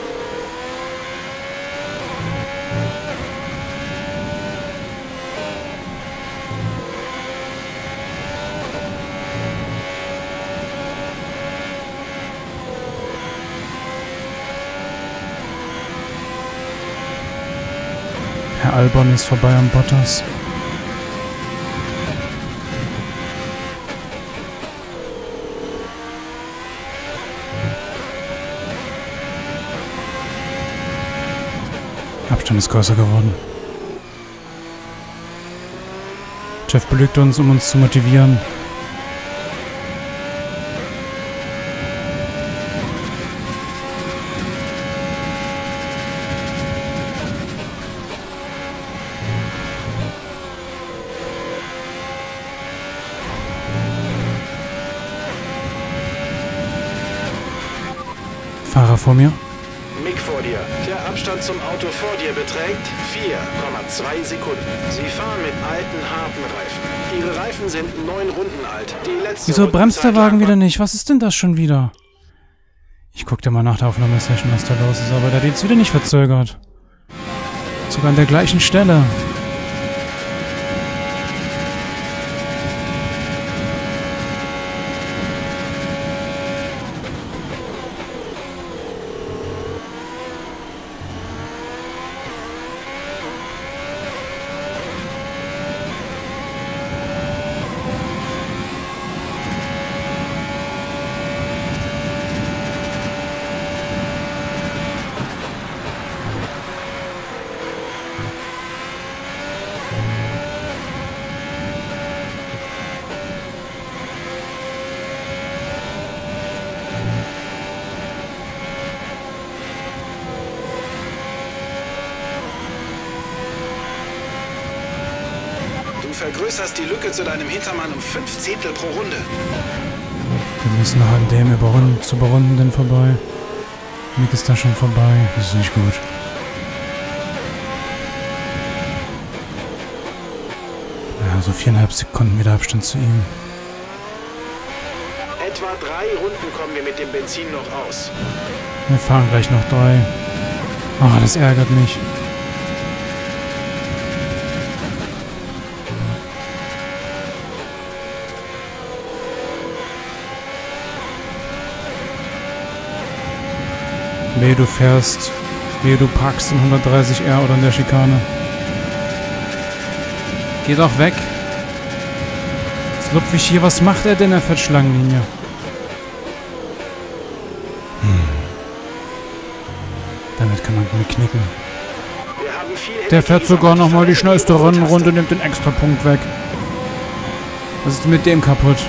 Herr Albon ist vorbei am Bottas. Abstand ist größer geworden. Jeff belügt uns, um uns zu motivieren. Fahrer vor mir. Mick vor dir. Der Abstand zum Auto vor dir beträgt 4,2 Sekunden. Sie fahren mit alten, harten Reifen. Ihre Reifen sind 9 Runden alt. Die letzte Wieso bremst der Rundenzeit Wagen lag wieder nicht? Was ist denn das schon wieder? Ich guck dir mal nach der Aufnahmesession, was da los ist, aber der hat jetzt wieder nicht verzögert. Sogar an der gleichen Stelle. Du vergrößerst die Lücke zu deinem Hintermann um 5 Zehntel pro Runde. Wir müssen noch an dem zu Überrundenden vorbei. Mick ist da schon vorbei. Das ist nicht gut. Ja, so 4,5 Sekunden wieder Abstand zu ihm. Etwa 3 Runden kommen wir mit dem Benzin noch aus. Wir fahren gleich noch 3. Ah, das ärgert mich. Wehe, du fährst. Wehe, du parkst in 130R oder in der Schikane. Geh doch weg. Jetzt lupf ich hier. Was macht er denn? Er fährt Schlangenlinie. Damit kann man gut knicken. Wir haben viel Der fährt sogar nochmal die schnellste Rennrunde und nimmt den Extrapunkt weg. Was ist mit dem kaputt?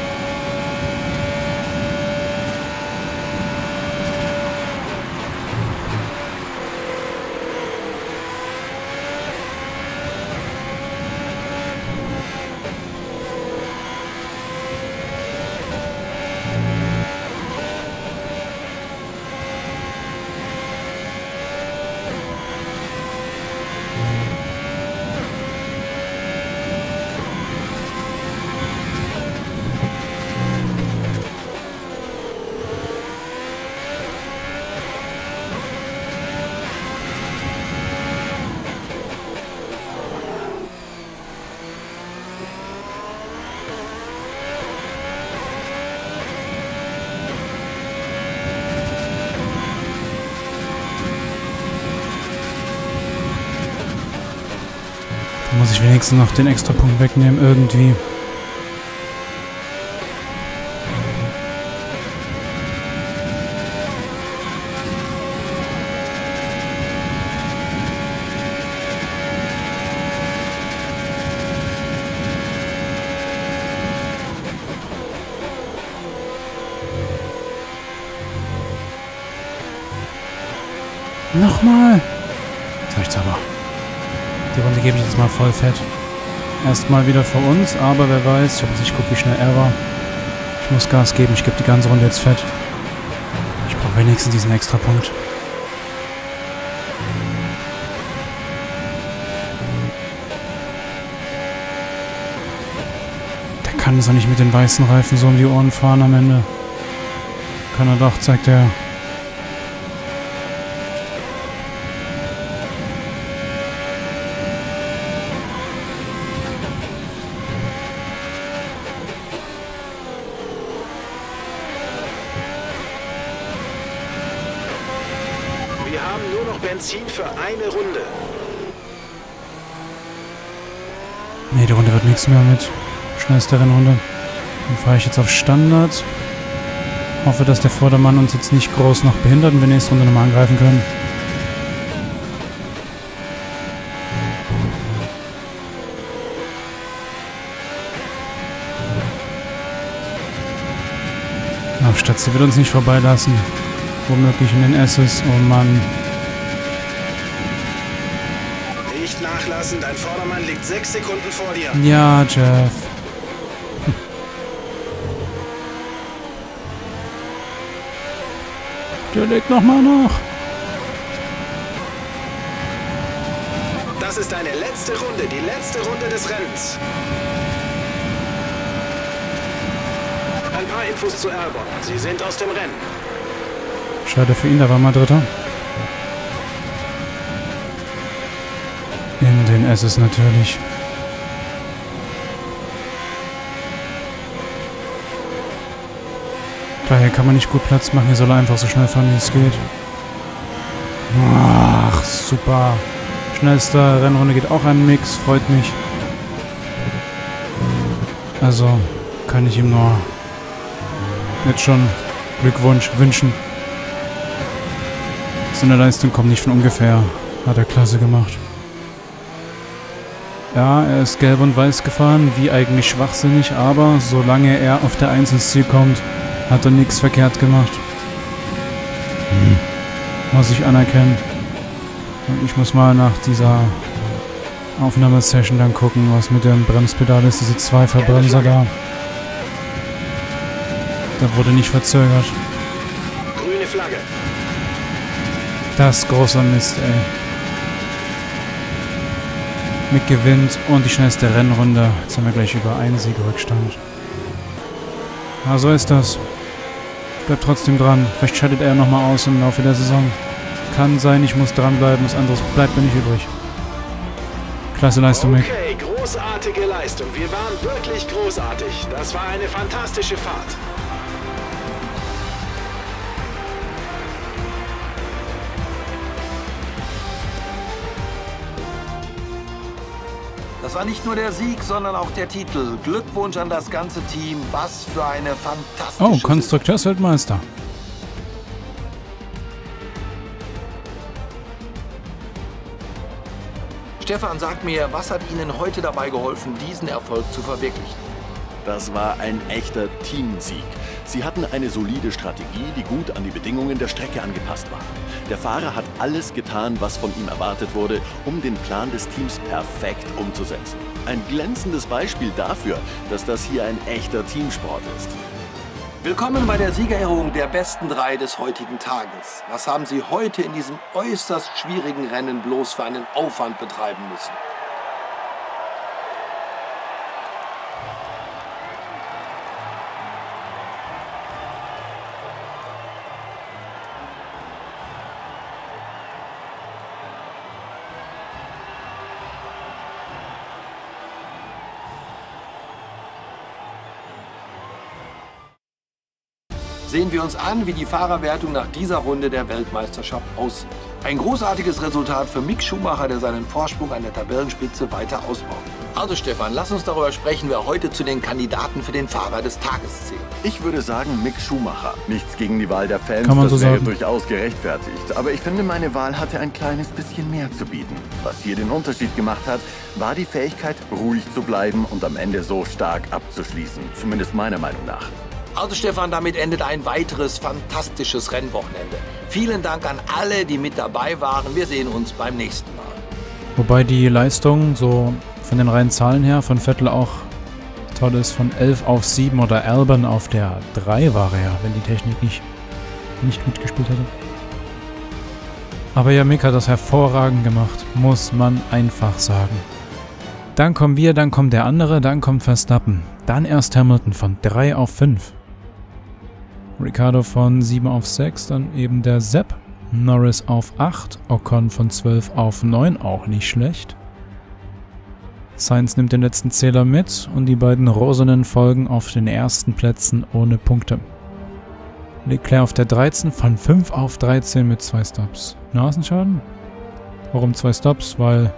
Da muss ich wenigstens noch den Extrapunkt wegnehmen, irgendwie. Nochmal! Jetzt reicht's aber. Die Runde gebe ich jetzt mal voll fett. Erstmal wieder vor uns, aber wer weiß, ich habe jetzt nicht geguckt, wie schnell er war. Ich muss Gas geben, ich gebe die ganze Runde jetzt fett. Ich brauche wenigstens diesen Extrapunkt. Der kann es auch nicht mit den weißen Reifen so um die Ohren fahren am Ende. Kann er doch, zeigt er. Wir haben nur noch Benzin für eine Runde. Nee, die Runde wird nichts mehr mit schnellster Rennrunde. Dann fahre ich jetzt auf Standard. Hoffe, dass der Vordermann uns jetzt nicht groß noch behindert und wir nächste Runde nochmal angreifen können. Ach, statt sie wird uns nicht vorbeilassen. Womöglich in den S's. Oh Mann. Nicht nachlassen, dein Vordermann liegt 6 Sekunden vor dir. Ja, Jeff. Der legt nochmal nach. Das ist deine letzte Runde, die letzte Runde des Rennens. Ein paar Infos zu Albon. Sie sind aus dem Rennen. Schade für ihn, da war mal Dritter. In den S's natürlich. Klar, hier kann man nicht gut Platz machen. Hier soll er einfach so schnell fahren, wie es geht. Ach, super. Schnellster Rennrunde geht auch ein Mix. Freut mich. Also kann ich ihm nur jetzt schon Glückwunsch wünschen. So eine Leistung kommt nicht von ungefähr. Hat er klasse gemacht. Ja, er ist gelb und weiß gefahren, wie eigentlich schwachsinnig, aber solange er auf der 1 ins Ziel kommt, hat er nichts verkehrt gemacht. Muss ich anerkennen. Und ich muss mal nach dieser Aufnahmesession dann gucken, was mit dem Bremspedal ist, diese 2 Verbremser da. Da wurde nicht verzögert. Grüne Flagge. Das ist großer Mist, ey. Mick gewinnt und die schnellste Rennrunde. Jetzt haben wir gleich über einen Siegrückstand. Ja, so ist das. Bleibt trotzdem dran. Vielleicht schaltet er nochmal aus im Laufe der Saison. Kann sein, ich muss dranbleiben. Was anderes bleibt mir nicht übrig. Klasse Leistung, Mick. Okay, großartige Leistung. Wir waren wirklich großartig. Das war eine fantastische Fahrt. Das war nicht nur der Sieg, sondern auch der Titel. Glückwunsch an das ganze Team. Was für eine fantastische Oh, Konstrukteursweltmeister. Stefan, sagt mir, was hat Ihnen heute dabei geholfen, diesen Erfolg zu verwirklichen? Das war ein echter Teamsieg. Sie hatten eine solide Strategie, die gut an die Bedingungen der Strecke angepasst war. Der Fahrer hat alles getan, was von ihm erwartet wurde, um den Plan des Teams perfekt umzusetzen. Ein glänzendes Beispiel dafür, dass das hier ein echter Teamsport ist. Willkommen bei der Siegerehrung der besten 3 des heutigen Tages. Was haben Sie heute in diesem äußerst schwierigen Rennen bloß für einen Aufwand betreiben müssen? Sehen wir uns an, wie die Fahrerwertung nach dieser Runde der Weltmeisterschaft aussieht. Ein großartiges Resultat für Mick Schumacher, der seinen Vorsprung an der Tabellenspitze weiter ausbaut. Also Stefan, lass uns darüber sprechen, wer heute zu den Kandidaten für den Fahrer des Tages zählt. Ich würde sagen Mick Schumacher. Nichts gegen die Wahl der Fans, Kann man so das wäre sagen. durchaus gerechtfertigt. Aber ich finde, meine Wahl hatte ein kleines bisschen mehr zu bieten. Was hier den Unterschied gemacht hat, war die Fähigkeit, ruhig zu bleiben und am Ende so stark abzuschließen. Zumindest meiner Meinung nach. Also Stefan, damit endet ein weiteres fantastisches Rennwochenende. Vielen Dank an alle, die mit dabei waren. Wir sehen uns beim nächsten Mal. Wobei die Leistung so von den reinen Zahlen her von Vettel auch toll ist. Von 11 auf 7 oder Albon auf der 3 war er, wenn die Technik nicht mitgespielt hätte. Aber ja, Mick hat das hervorragend gemacht, muss man einfach sagen. Dann kommen wir, dann kommt der andere, dann kommt Verstappen. Dann erst Hamilton von 3 auf 5. Ricciardo von 7 auf 6, dann eben der Sepp. Norris auf 8, Ocon von 12 auf 9, auch nicht schlecht. Sainz nimmt den letzten Zähler mit und die beiden Rosanen folgen auf den ersten Plätzen ohne Punkte. Leclerc auf der 13 von 5 auf 13 mit 2 Stops. Nasenschaden? Warum 2 Stops? Weil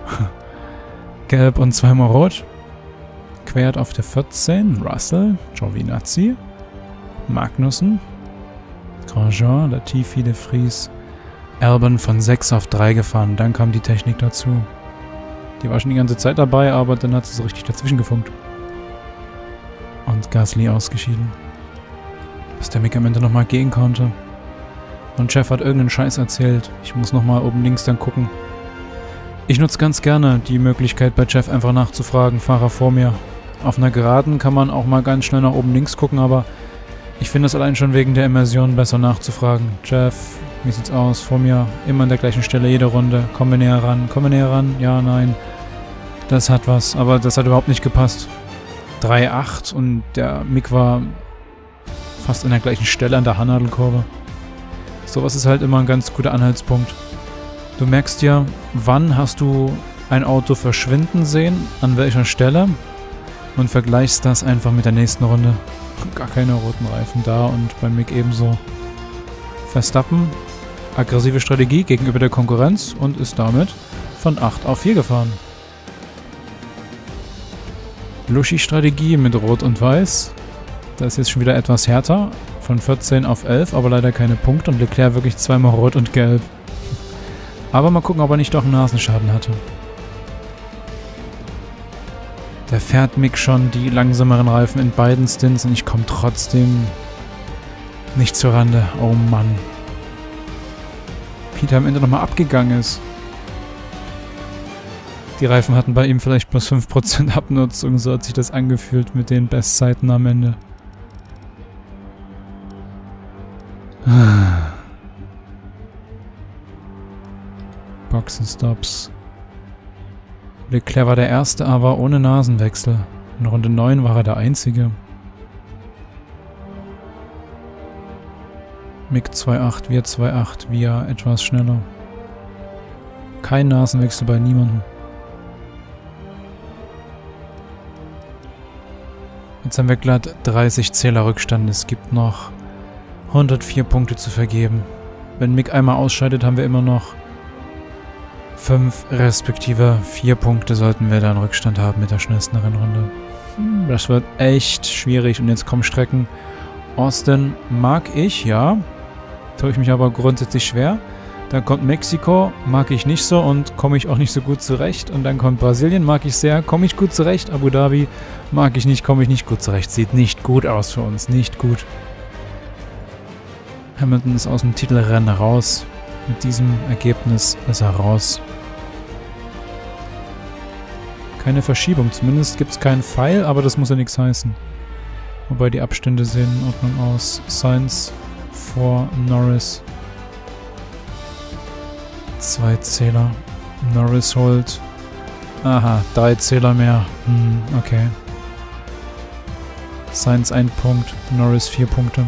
gelb und zweimal rot. Quert auf der 14 Russell, Giovinazzi, Magnussen, Grosjean, Latifi, De Vries, Albon von 6 auf 3 gefahren. Dann kam die Technik dazu. Die war schon die ganze Zeit dabei, aber dann hat sie so richtig dazwischen gefunkt. Und Gasly ausgeschieden. Bis der Mick am Ende nochmal gehen konnte. Und Chef hat irgendeinen Scheiß erzählt. Ich muss nochmal oben links dann gucken. Ich nutze ganz gerne die Möglichkeit bei Jeff einfach nachzufragen, Fahrer vor mir. Auf einer Geraden kann man auch mal ganz schnell nach oben links gucken, aber Ich finde es allein schon wegen der Immersion besser nachzufragen. Jeff, wie sieht's aus? Vor mir, immer an der gleichen Stelle, jede Runde. Kommen wir näher ran? Ja, nein. Das hat was, aber das hat überhaupt nicht gepasst. 3,8 und der Mick war fast an der gleichen Stelle an der Haarnadelkurve. Sowas ist halt immer ein ganz guter Anhaltspunkt. Du merkst ja, wann hast du ein Auto verschwinden sehen, an welcher Stelle und vergleichst das einfach mit der nächsten Runde. Gar keine roten Reifen da und beim Mick ebenso. Verstappen, aggressive Strategie gegenüber der Konkurrenz und ist damit von 8 auf 4 gefahren. Luschi-Strategie mit Rot und Weiß. Das ist jetzt schon wieder etwas härter. Von 14 auf 11, aber leider keine Punkte und Leclerc wirklich zweimal Rot und Gelb. Aber mal gucken, ob er nicht doch einen Nasenschaden hatte. Da fährt Mick schon die langsameren Reifen in beiden Stints und ich komme trotzdem nicht zur Rande. Oh Mann. Peter am Ende nochmal abgegangen ist. Die Reifen hatten bei ihm vielleicht plus 5% Abnutzung, so hat sich das angefühlt mit den Bestzeiten am Ende. Boxenstops. Leclerc war der Erste, aber ohne Nasenwechsel. In Runde 9 war er der Einzige. Mick 2,8, wir 2,8, wir etwas schneller. Kein Nasenwechsel bei niemandem. Jetzt haben wir glatt 30 Zähler Rückstand. Es gibt noch 104 Punkte zu vergeben. Wenn Mick einmal ausscheidet, haben wir immer noch 5 respektive 4 Punkte sollten wir dann Rückstand haben mit der schnellsten Rennrunde. Das wird echt schwierig. Und jetzt kommen Strecken. Austin mag ich, ja. Tue ich mich aber grundsätzlich schwer. Dann kommt Mexiko, mag ich nicht so und komme ich auch nicht so gut zurecht. Und dann kommt Brasilien, mag ich sehr, komme ich gut zurecht. Abu Dhabi mag ich nicht, komme ich nicht gut zurecht. Sieht nicht gut aus für uns, nicht gut. Hamilton ist aus dem Titelrennen raus. Mit diesem Ergebnis ist er raus. Keine Verschiebung, zumindest gibt es keinen Pfeil, aber das muss ja nichts heißen. Wobei die Abstände sehen in Ordnung aus. Sainz vor Norris. 2 Zähler. Norris holt. Aha, 3 Zähler mehr. Okay. Sainz 1 Punkt, Norris 4 Punkte.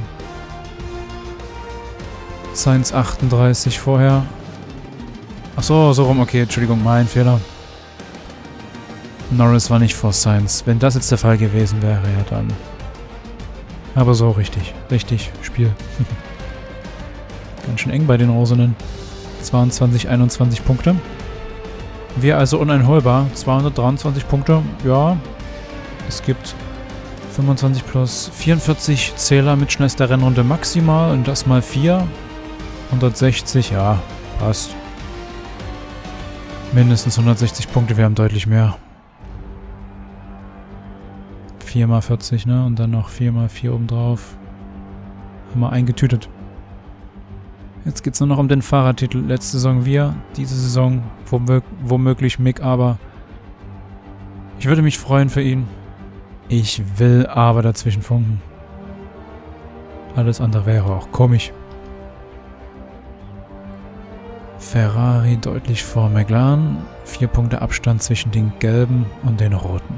Sainz 38 vorher. Achso, so rum, okay, Entschuldigung, mein Fehler. Norris war nicht vor Sainz. Wenn das jetzt der Fall gewesen wäre, ja dann. Aber so richtig. Richtig, Spiel. Ganz schön eng bei den Rosenen. 22, 21 Punkte. Wir also uneinholbar. 223 Punkte. Ja. Es gibt 25 plus 44 Zähler mit schnellster Rennrunde maximal. Und das mal 4. 160, ja. Passt. Mindestens 160 Punkte. Wir haben deutlich mehr. 4 mal 40, ne? Und dann noch 4 mal 4 obendrauf. Haben wir eingetütet. Jetzt geht es nur noch um den Fahrertitel. Letzte Saison wir, diese Saison womöglich Mick, aber ich würde mich freuen für ihn. Ich will aber dazwischen funken. Alles andere wäre auch komisch. Ferrari deutlich vor McLaren. 4 Punkte Abstand zwischen den gelben und den roten.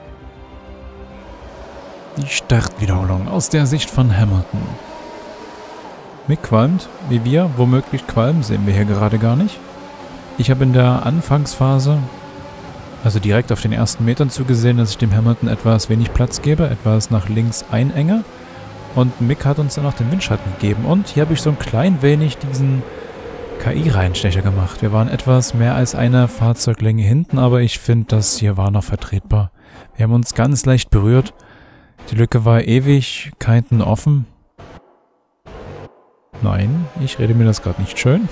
Die Startwiederholung aus der Sicht von Hamilton. Mick qualmt, wie wir womöglich qualmen, sehen wir hier gerade gar nicht. Ich habe in der Anfangsphase, also direkt auf den ersten Metern zugesehen, dass ich dem Hamilton etwas wenig Platz gebe, etwas nach links einenge. Und Mick hat uns dann auch den Windschatten gegeben. Und hier habe ich so ein klein wenig diesen KI-Reinstecher gemacht. Wir waren etwas mehr als eine Fahrzeuglänge hinten, aber ich finde, das hier war noch vertretbar. Wir haben uns ganz leicht berührt. Die Lücke war Ewigkeiten offen. Nein, ich rede mir das gerade nicht schön.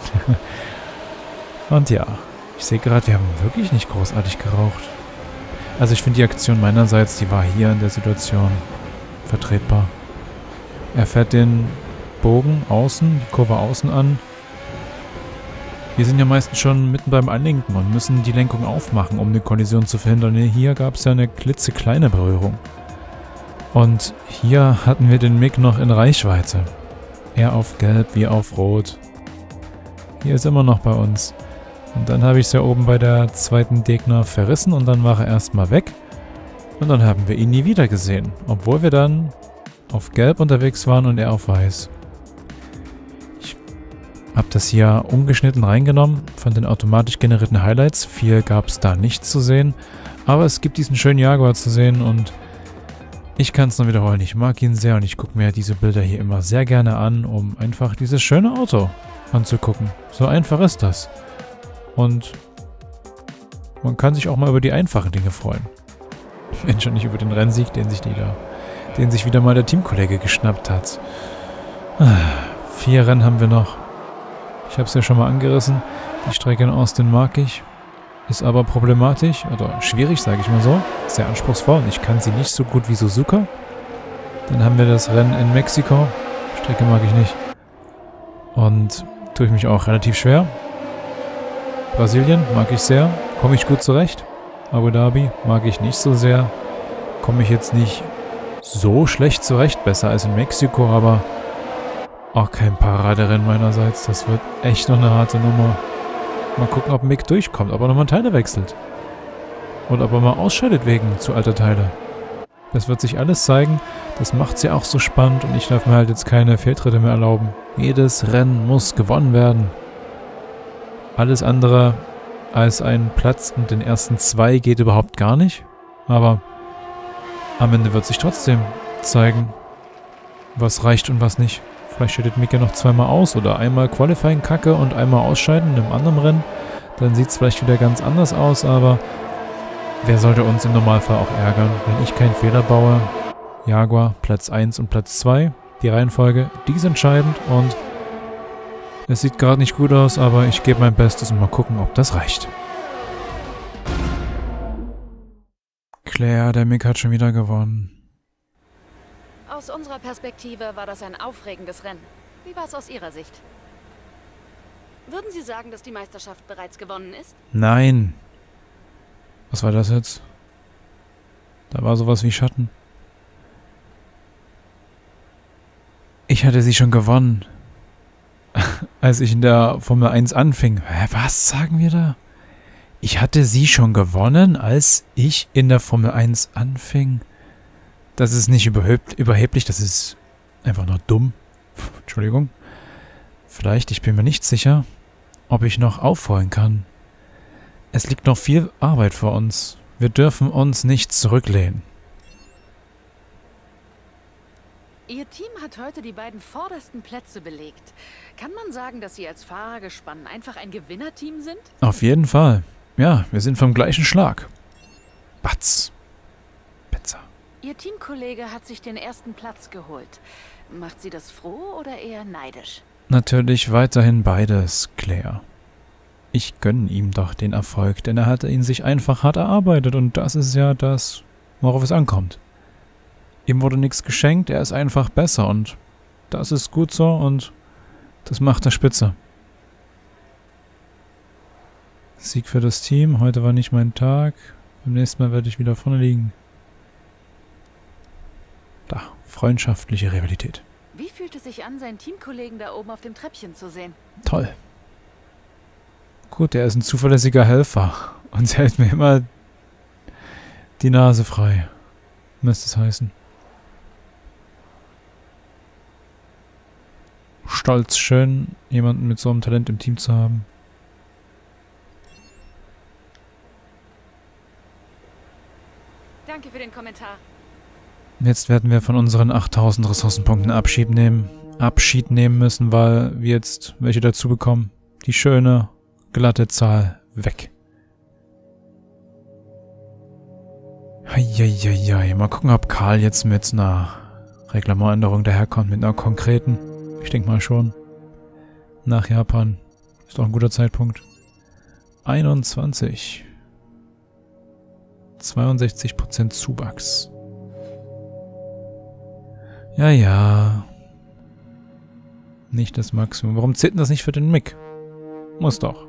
Und ja, ich sehe gerade, wir haben wirklich nicht großartig geraucht. Also ich finde die Aktion meinerseits, die war hier in der Situation vertretbar. Er fährt den Bogen außen, die Kurve außen an. Wir sind ja meistens schon mitten beim Anlenken und müssen die Lenkung aufmachen, um eine Kollision zu verhindern. Hier gab es ja eine klitzekleine Berührung. Und hier hatten wir den Mick noch in Reichweite. Er auf Gelb, wir auf Rot. Hier ist immer noch bei uns. Und dann habe ich es ja oben bei der zweiten Gegner verrissen und dann war er erstmal weg. Und dann haben wir ihn nie wieder gesehen. Obwohl wir dann auf Gelb unterwegs waren und er auf Weiß. Ich habe das hier ungeschnitten reingenommen von den automatisch generierten Highlights. Viel gab es da nicht zu sehen. Aber es gibt diesen schönen Jaguar zu sehen und ich kann es nur wiederholen. Ich mag ihn sehr und ich gucke mir diese Bilder hier immer sehr gerne an, um einfach dieses schöne Auto anzugucken. So einfach ist das. Und man kann sich auch mal über die einfachen Dinge freuen. Wenn schon nicht über den Rennsieg, den sich wieder mal der Teamkollege geschnappt hat. 4 Rennen haben wir noch. Ich habe es ja schon mal angerissen. Die Strecke in Austin mag ich. Ist aber problematisch oder schwierig, sage ich mal so. Sehr anspruchsvoll. Ich kann sie nicht so gut wie Suzuka. Dann haben wir das Rennen in Mexiko. Strecke mag ich nicht. Und tue ich mich auch relativ schwer. Brasilien mag ich sehr. Komme ich gut zurecht. Abu Dhabi mag ich nicht so sehr. Komme ich jetzt nicht so schlecht zurecht. Besser als in Mexiko, aber auch kein Paraderennen meinerseits. Das wird echt noch eine harte Nummer. Mal gucken, ob Mick durchkommt, ob er nochmal Teile wechselt. Oder ob er mal ausscheidet wegen zu alter Teile. Das wird sich alles zeigen. Das macht es ja auch so spannend und ich darf mir halt jetzt keine Fehltritte mehr erlauben. Jedes Rennen muss gewonnen werden. Alles andere als ein Platz und den ersten 2 geht überhaupt gar nicht. Aber am Ende wird sich trotzdem zeigen, was reicht und was nicht. Vielleicht scheidet Mick ja noch 2-mal aus oder einmal Qualifying kacke und einmal ausscheiden in einem anderen Rennen. Dann sieht es vielleicht wieder ganz anders aus, aber wer sollte uns im Normalfall auch ärgern, wenn ich keinen Fehler baue? Jaguar, Platz 1 und Platz 2. Die Reihenfolge, die ist entscheidend und es sieht gerade nicht gut aus, aber ich gebe mein Bestes und mal gucken, ob das reicht. Claire, der Mick hat schon wieder gewonnen. Aus unserer Perspektive war das ein aufregendes Rennen. Wie war es aus Ihrer Sicht? Würden Sie sagen, dass die Meisterschaft bereits gewonnen ist? Nein. Was war das jetzt? Da war sowas wie Schatten. Ich hatte sie schon gewonnen. Als ich in der Formel 1 anfing. Hä, was sagen wir da? Ich hatte sie schon gewonnen, als ich in der Formel 1 anfing. Das ist nicht überheblich, das ist einfach nur dumm. Entschuldigung. Vielleicht, ich bin mir nicht sicher, ob ich noch aufholen kann. Es liegt noch viel Arbeit vor uns. Wir dürfen uns nicht zurücklehnen. Ihr Team hat heute die beiden vordersten Plätze belegt. Kann man sagen, dass Sie als Fahrergespann einfach ein Gewinnerteam sind? Auf jeden Fall. Ja, wir sind vom gleichen Schlag. Batz. Pizza. Ihr Teamkollege hat sich den ersten Platz geholt. Macht Sie das froh oder eher neidisch? Natürlich weiterhin beides, Claire. Ich gönne ihm doch den Erfolg, denn er hat ihn sich einfach hart erarbeitet und das ist ja das, worauf es ankommt. Ihm wurde nichts geschenkt, er ist einfach besser und das ist gut so und das macht er spitze. Sieg für das Team, heute war nicht mein Tag, beim nächsten Mal werde ich wieder vorne liegen. Da, freundschaftliche Rivalität. Wie fühlt es sich an, seinen Teamkollegen da oben auf dem Treppchen zu sehen? Toll. Gut, er ist ein zuverlässiger Helfer und hält mir immer die Nase frei, müsste es heißen. Stolz, schön, jemanden mit so einem Talent im Team zu haben. Danke für den Kommentar. Jetzt werden wir von unseren 8000 Ressourcenpunkten Abschied nehmen müssen, weil wir jetzt welche dazu bekommen. Die schöne, glatte Zahl weg. Eieiei, mal gucken, ob Karl jetzt mit einer Reglementänderung daherkommt, mit einer konkreten. Ich denke mal schon. Nach Japan. Ist doch ein guter Zeitpunkt. 21. 62% Zuwachs. Ja. Nicht das Maximum. Warum zählt denn das nicht für den Mick? Muss doch.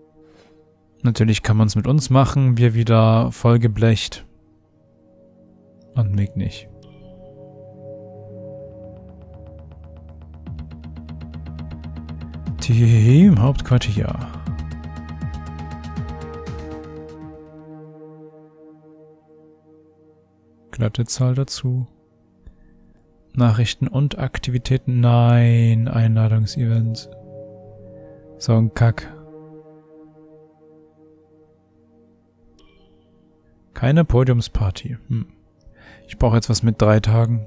Natürlich kann man es mit uns machen. Wir wieder vollgeblecht. Und Mick nicht. Team Hauptquartier. Glatte Zahl dazu. Nachrichten und Aktivitäten. Nein, Einladungsevents. So ein Kack. Keine Podiumsparty. Ich brauche jetzt was mit 3 Tagen.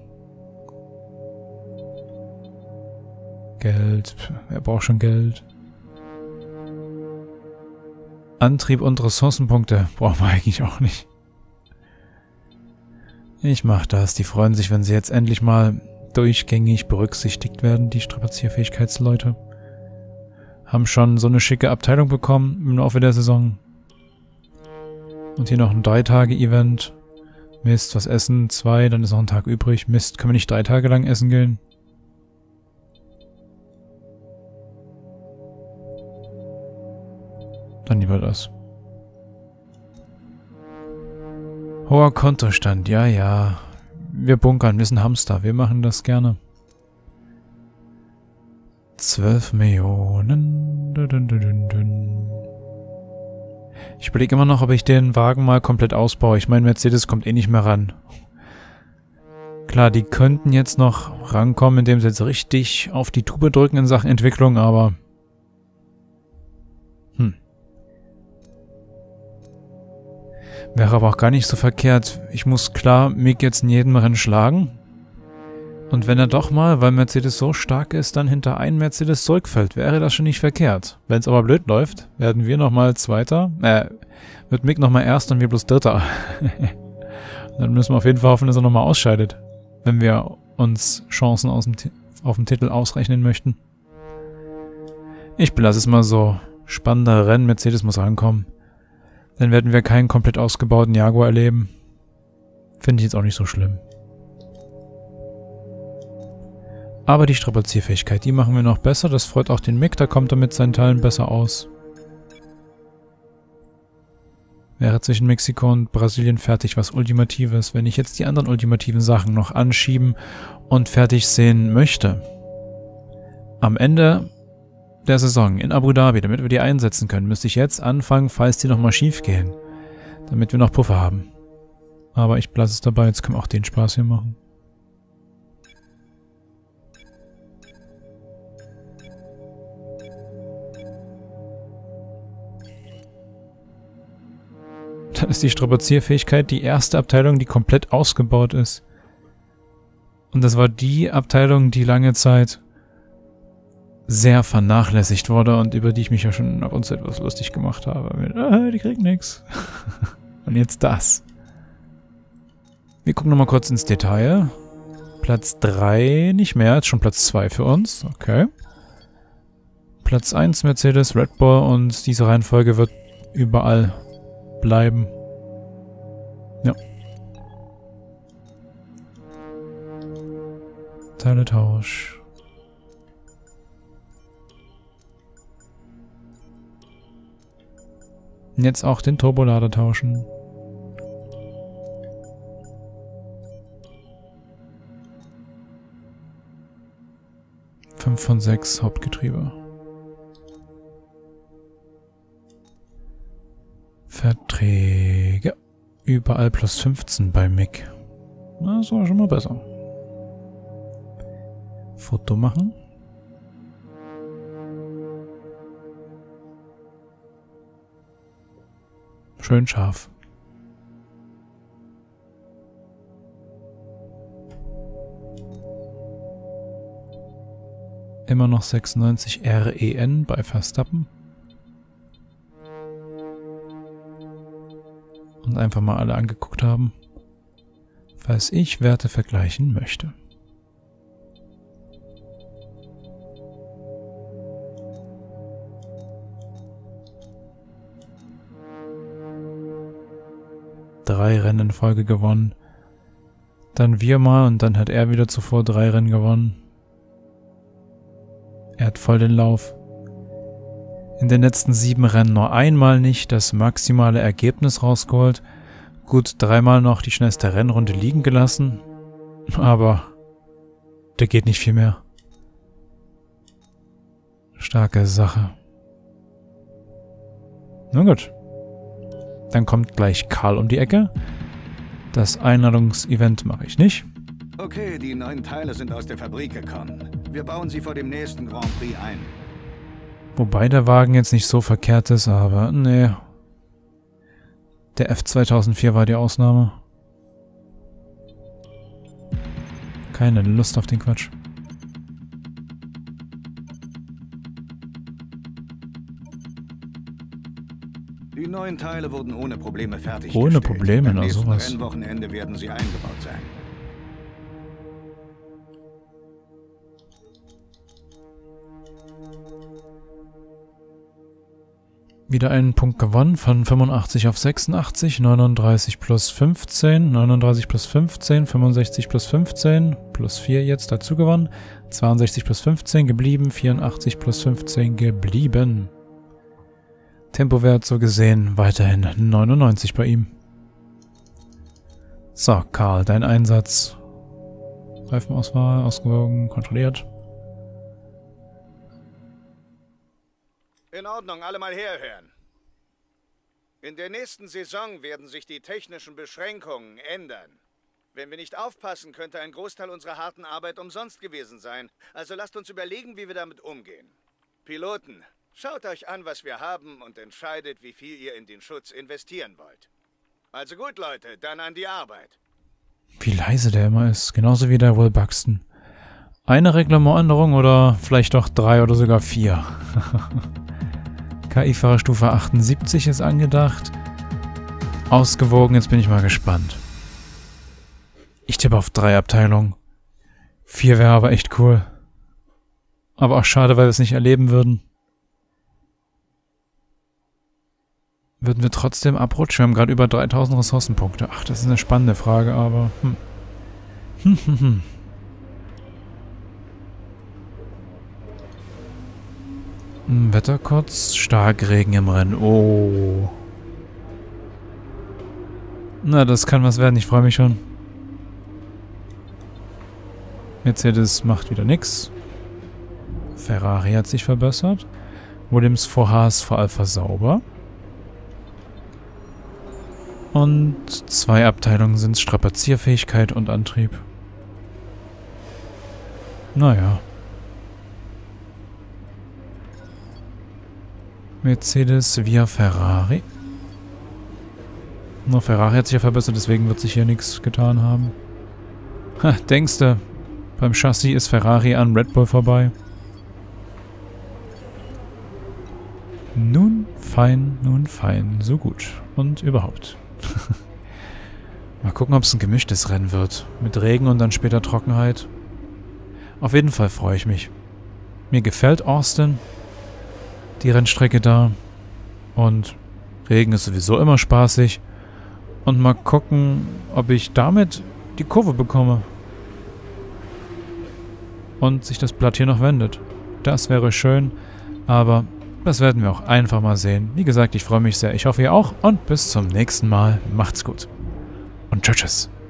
Geld. Wer braucht schon Geld? Antrieb und Ressourcenpunkte brauchen wir eigentlich auch nicht. Ich mach das. Die freuen sich, wenn sie jetzt endlich mal durchgängig berücksichtigt werden, die Strapazierfähigkeitsleute. Haben schon so eine schicke Abteilung bekommen im Laufe der Saison. Und hier noch ein 3-Tage-Event. Mist, was essen? 2, dann ist noch ein Tag übrig. Mist, können wir nicht 3 Tage lang essen gehen? Dann lieber das. Hoher Kontostand, ja, ja. Wir bunkern, wir sind Hamster, wir machen das gerne. 12 Millionen. Ich überlege immer noch, ob ich den Wagen mal komplett ausbaue. Ich meine, Mercedes kommt eh nicht mehr ran. Klar, die könnten jetzt noch rankommen, indem sie jetzt richtig auf die Tube drücken in Sachen Entwicklung, aber... Wäre aber auch gar nicht so verkehrt. Ich muss klar Mick jetzt in jedem Rennen schlagen. Und wenn er doch mal, weil Mercedes so stark ist, dann hinter einen Mercedes zurückfällt, wäre das schon nicht verkehrt. Wenn es aber blöd läuft, werden wir nochmal Zweiter. Wird Mick nochmal Erster und wir bloß Dritter. Dann müssen wir auf jeden Fall hoffen, dass er nochmal ausscheidet. Wenn wir uns Chancen auf dem Titel ausrechnen möchten. Ich belasse es mal so. Spannendere Rennen, Mercedes muss rankommen. Dann werden wir keinen komplett ausgebauten Jaguar erleben. Finde ich jetzt auch nicht so schlimm. Aber die Strapazierfähigkeit, die machen wir noch besser. Das freut auch den Mick, da kommt er mit seinen Teilen besser aus. Wäre zwischen Mexiko und Brasilien fertig was Ultimatives. Wenn ich jetzt die anderen ultimativen Sachen noch anschieben und fertig sehen möchte. Am Ende der Saison in Abu Dhabi, damit wir die einsetzen können, müsste ich jetzt anfangen, falls die nochmal schief gehen. Damit wir noch Puffer haben. Aber ich belasse es dabei, jetzt können wir auch den Spaß hier machen. Dann ist die Strapazierfähigkeit die erste Abteilung, die komplett ausgebaut ist. Und das war die Abteilung, die lange Zeit sehr vernachlässigt wurde und über die ich mich ja schon ab und zu etwas lustig gemacht habe. Mit, die kriegen nix. Und jetzt das. Wir gucken nochmal kurz ins Detail. Platz 3 nicht mehr, jetzt schon Platz 2 für uns. Okay. Platz 1 Mercedes, Red Bull und diese Reihenfolge wird überall bleiben. Ja. Teiletausch. Jetzt auch den Turbolader tauschen. Fünf von 6 Hauptgetriebe. Verträge. Überall plus 15 bei Mick. Das war schon mal besser. Foto machen. Schön scharf. Immer noch 96 REN bei Verstappen. Und einfach mal alle angeguckt haben, falls ich Werte vergleichen möchte. Drei Rennen in Folge gewonnen. Dann wir mal und dann hat er wieder zuvor 3 Rennen gewonnen. Er hat voll den Lauf. In den letzten 7 Rennen nur einmal nicht das maximale Ergebnis rausgeholt. Gut, dreimal noch die schnellste Rennrunde liegen gelassen. Aber da geht nicht viel mehr. Starke Sache. Na gut. Dann kommt gleich Karl um die Ecke. Das Einladungsevent mache ich nicht. Okay, die neuen Teile sind aus der Fabrik gekommen. Wir bauen sie vor dem nächsten Grand Prix ein. Wobei der Wagen jetzt nicht so verkehrt ist, aber nee. Der F2004 war die Ausnahme. Keine Lust auf den Quatsch. Die neuen Teile wurden ohne Probleme fertiggestellt. Ohne Probleme, Beim na nächsten sowas. Rennwochenende werden sie eingebaut sein. Wieder einen Punkt gewonnen, von 85 auf 86, 39 plus 15, 39 plus 15, 65 plus 15, plus 4 jetzt dazu gewonnen, 62 plus 15 geblieben, 84 plus 15 geblieben. Tempowert so gesehen weiterhin 99 bei ihm. So, Karl, dein Einsatz. Reifenauswahl, ausgewogen, kontrolliert. In Ordnung, alle mal herhören. In der nächsten Saison werden sich die technischen Beschränkungen ändern. Wenn wir nicht aufpassen, könnte ein Großteil unserer harten Arbeit umsonst gewesen sein. Also lasst uns überlegen, wie wir damit umgehen. Piloten, schaut euch an, was wir haben und entscheidet, wie viel ihr in den Schutz investieren wollt. Also gut, Leute, dann an die Arbeit. Wie leise der immer ist, genauso wie der Will Buxton. Eine Reglementänderung oder vielleicht doch 3 oder sogar 4. KI-Fahrerstufe 78 ist angedacht. Ausgewogen, jetzt bin ich mal gespannt. Ich tippe auf 3 Abteilungen. 4 wäre aber echt cool. Aber auch schade, weil wir es nicht erleben würden. Würden wir trotzdem abrutschen? Wir haben gerade über 3000 Ressourcenpunkte. Ach, das ist eine spannende Frage, aber... Wetter kurz. Starkregen im Rennen. Oh. Na, das kann was werden. Ich freue mich schon. Mercedes macht wieder nix. Ferrari hat sich verbessert. Williams vor Haas vor Alpha sauber. Und 2 Abteilungen sind Strapazierfähigkeit und Antrieb. Naja. Mercedes via Ferrari. Nur Ferrari hat sich ja verbessert, deswegen wird sich hier nichts getan haben. Ha, denkste, beim Chassis ist Ferrari an Red Bull vorbei. Nun fein, so gut. Und überhaupt. Mal gucken, ob es ein gemischtes Rennen wird. Mit Regen und dann später Trockenheit. Auf jeden Fall freue ich mich. Mir gefällt Austin. Die Rennstrecke da. Und Regen ist sowieso immer spaßig. Und mal gucken, ob ich damit die Kurve bekomme. Und sich das Blatt hier noch wendet. Das wäre schön. Aber das werden wir auch einfach mal sehen. Wie gesagt, ich freue mich sehr. Ich hoffe, ihr auch. Und bis zum nächsten Mal. Macht's gut. Und tschüss.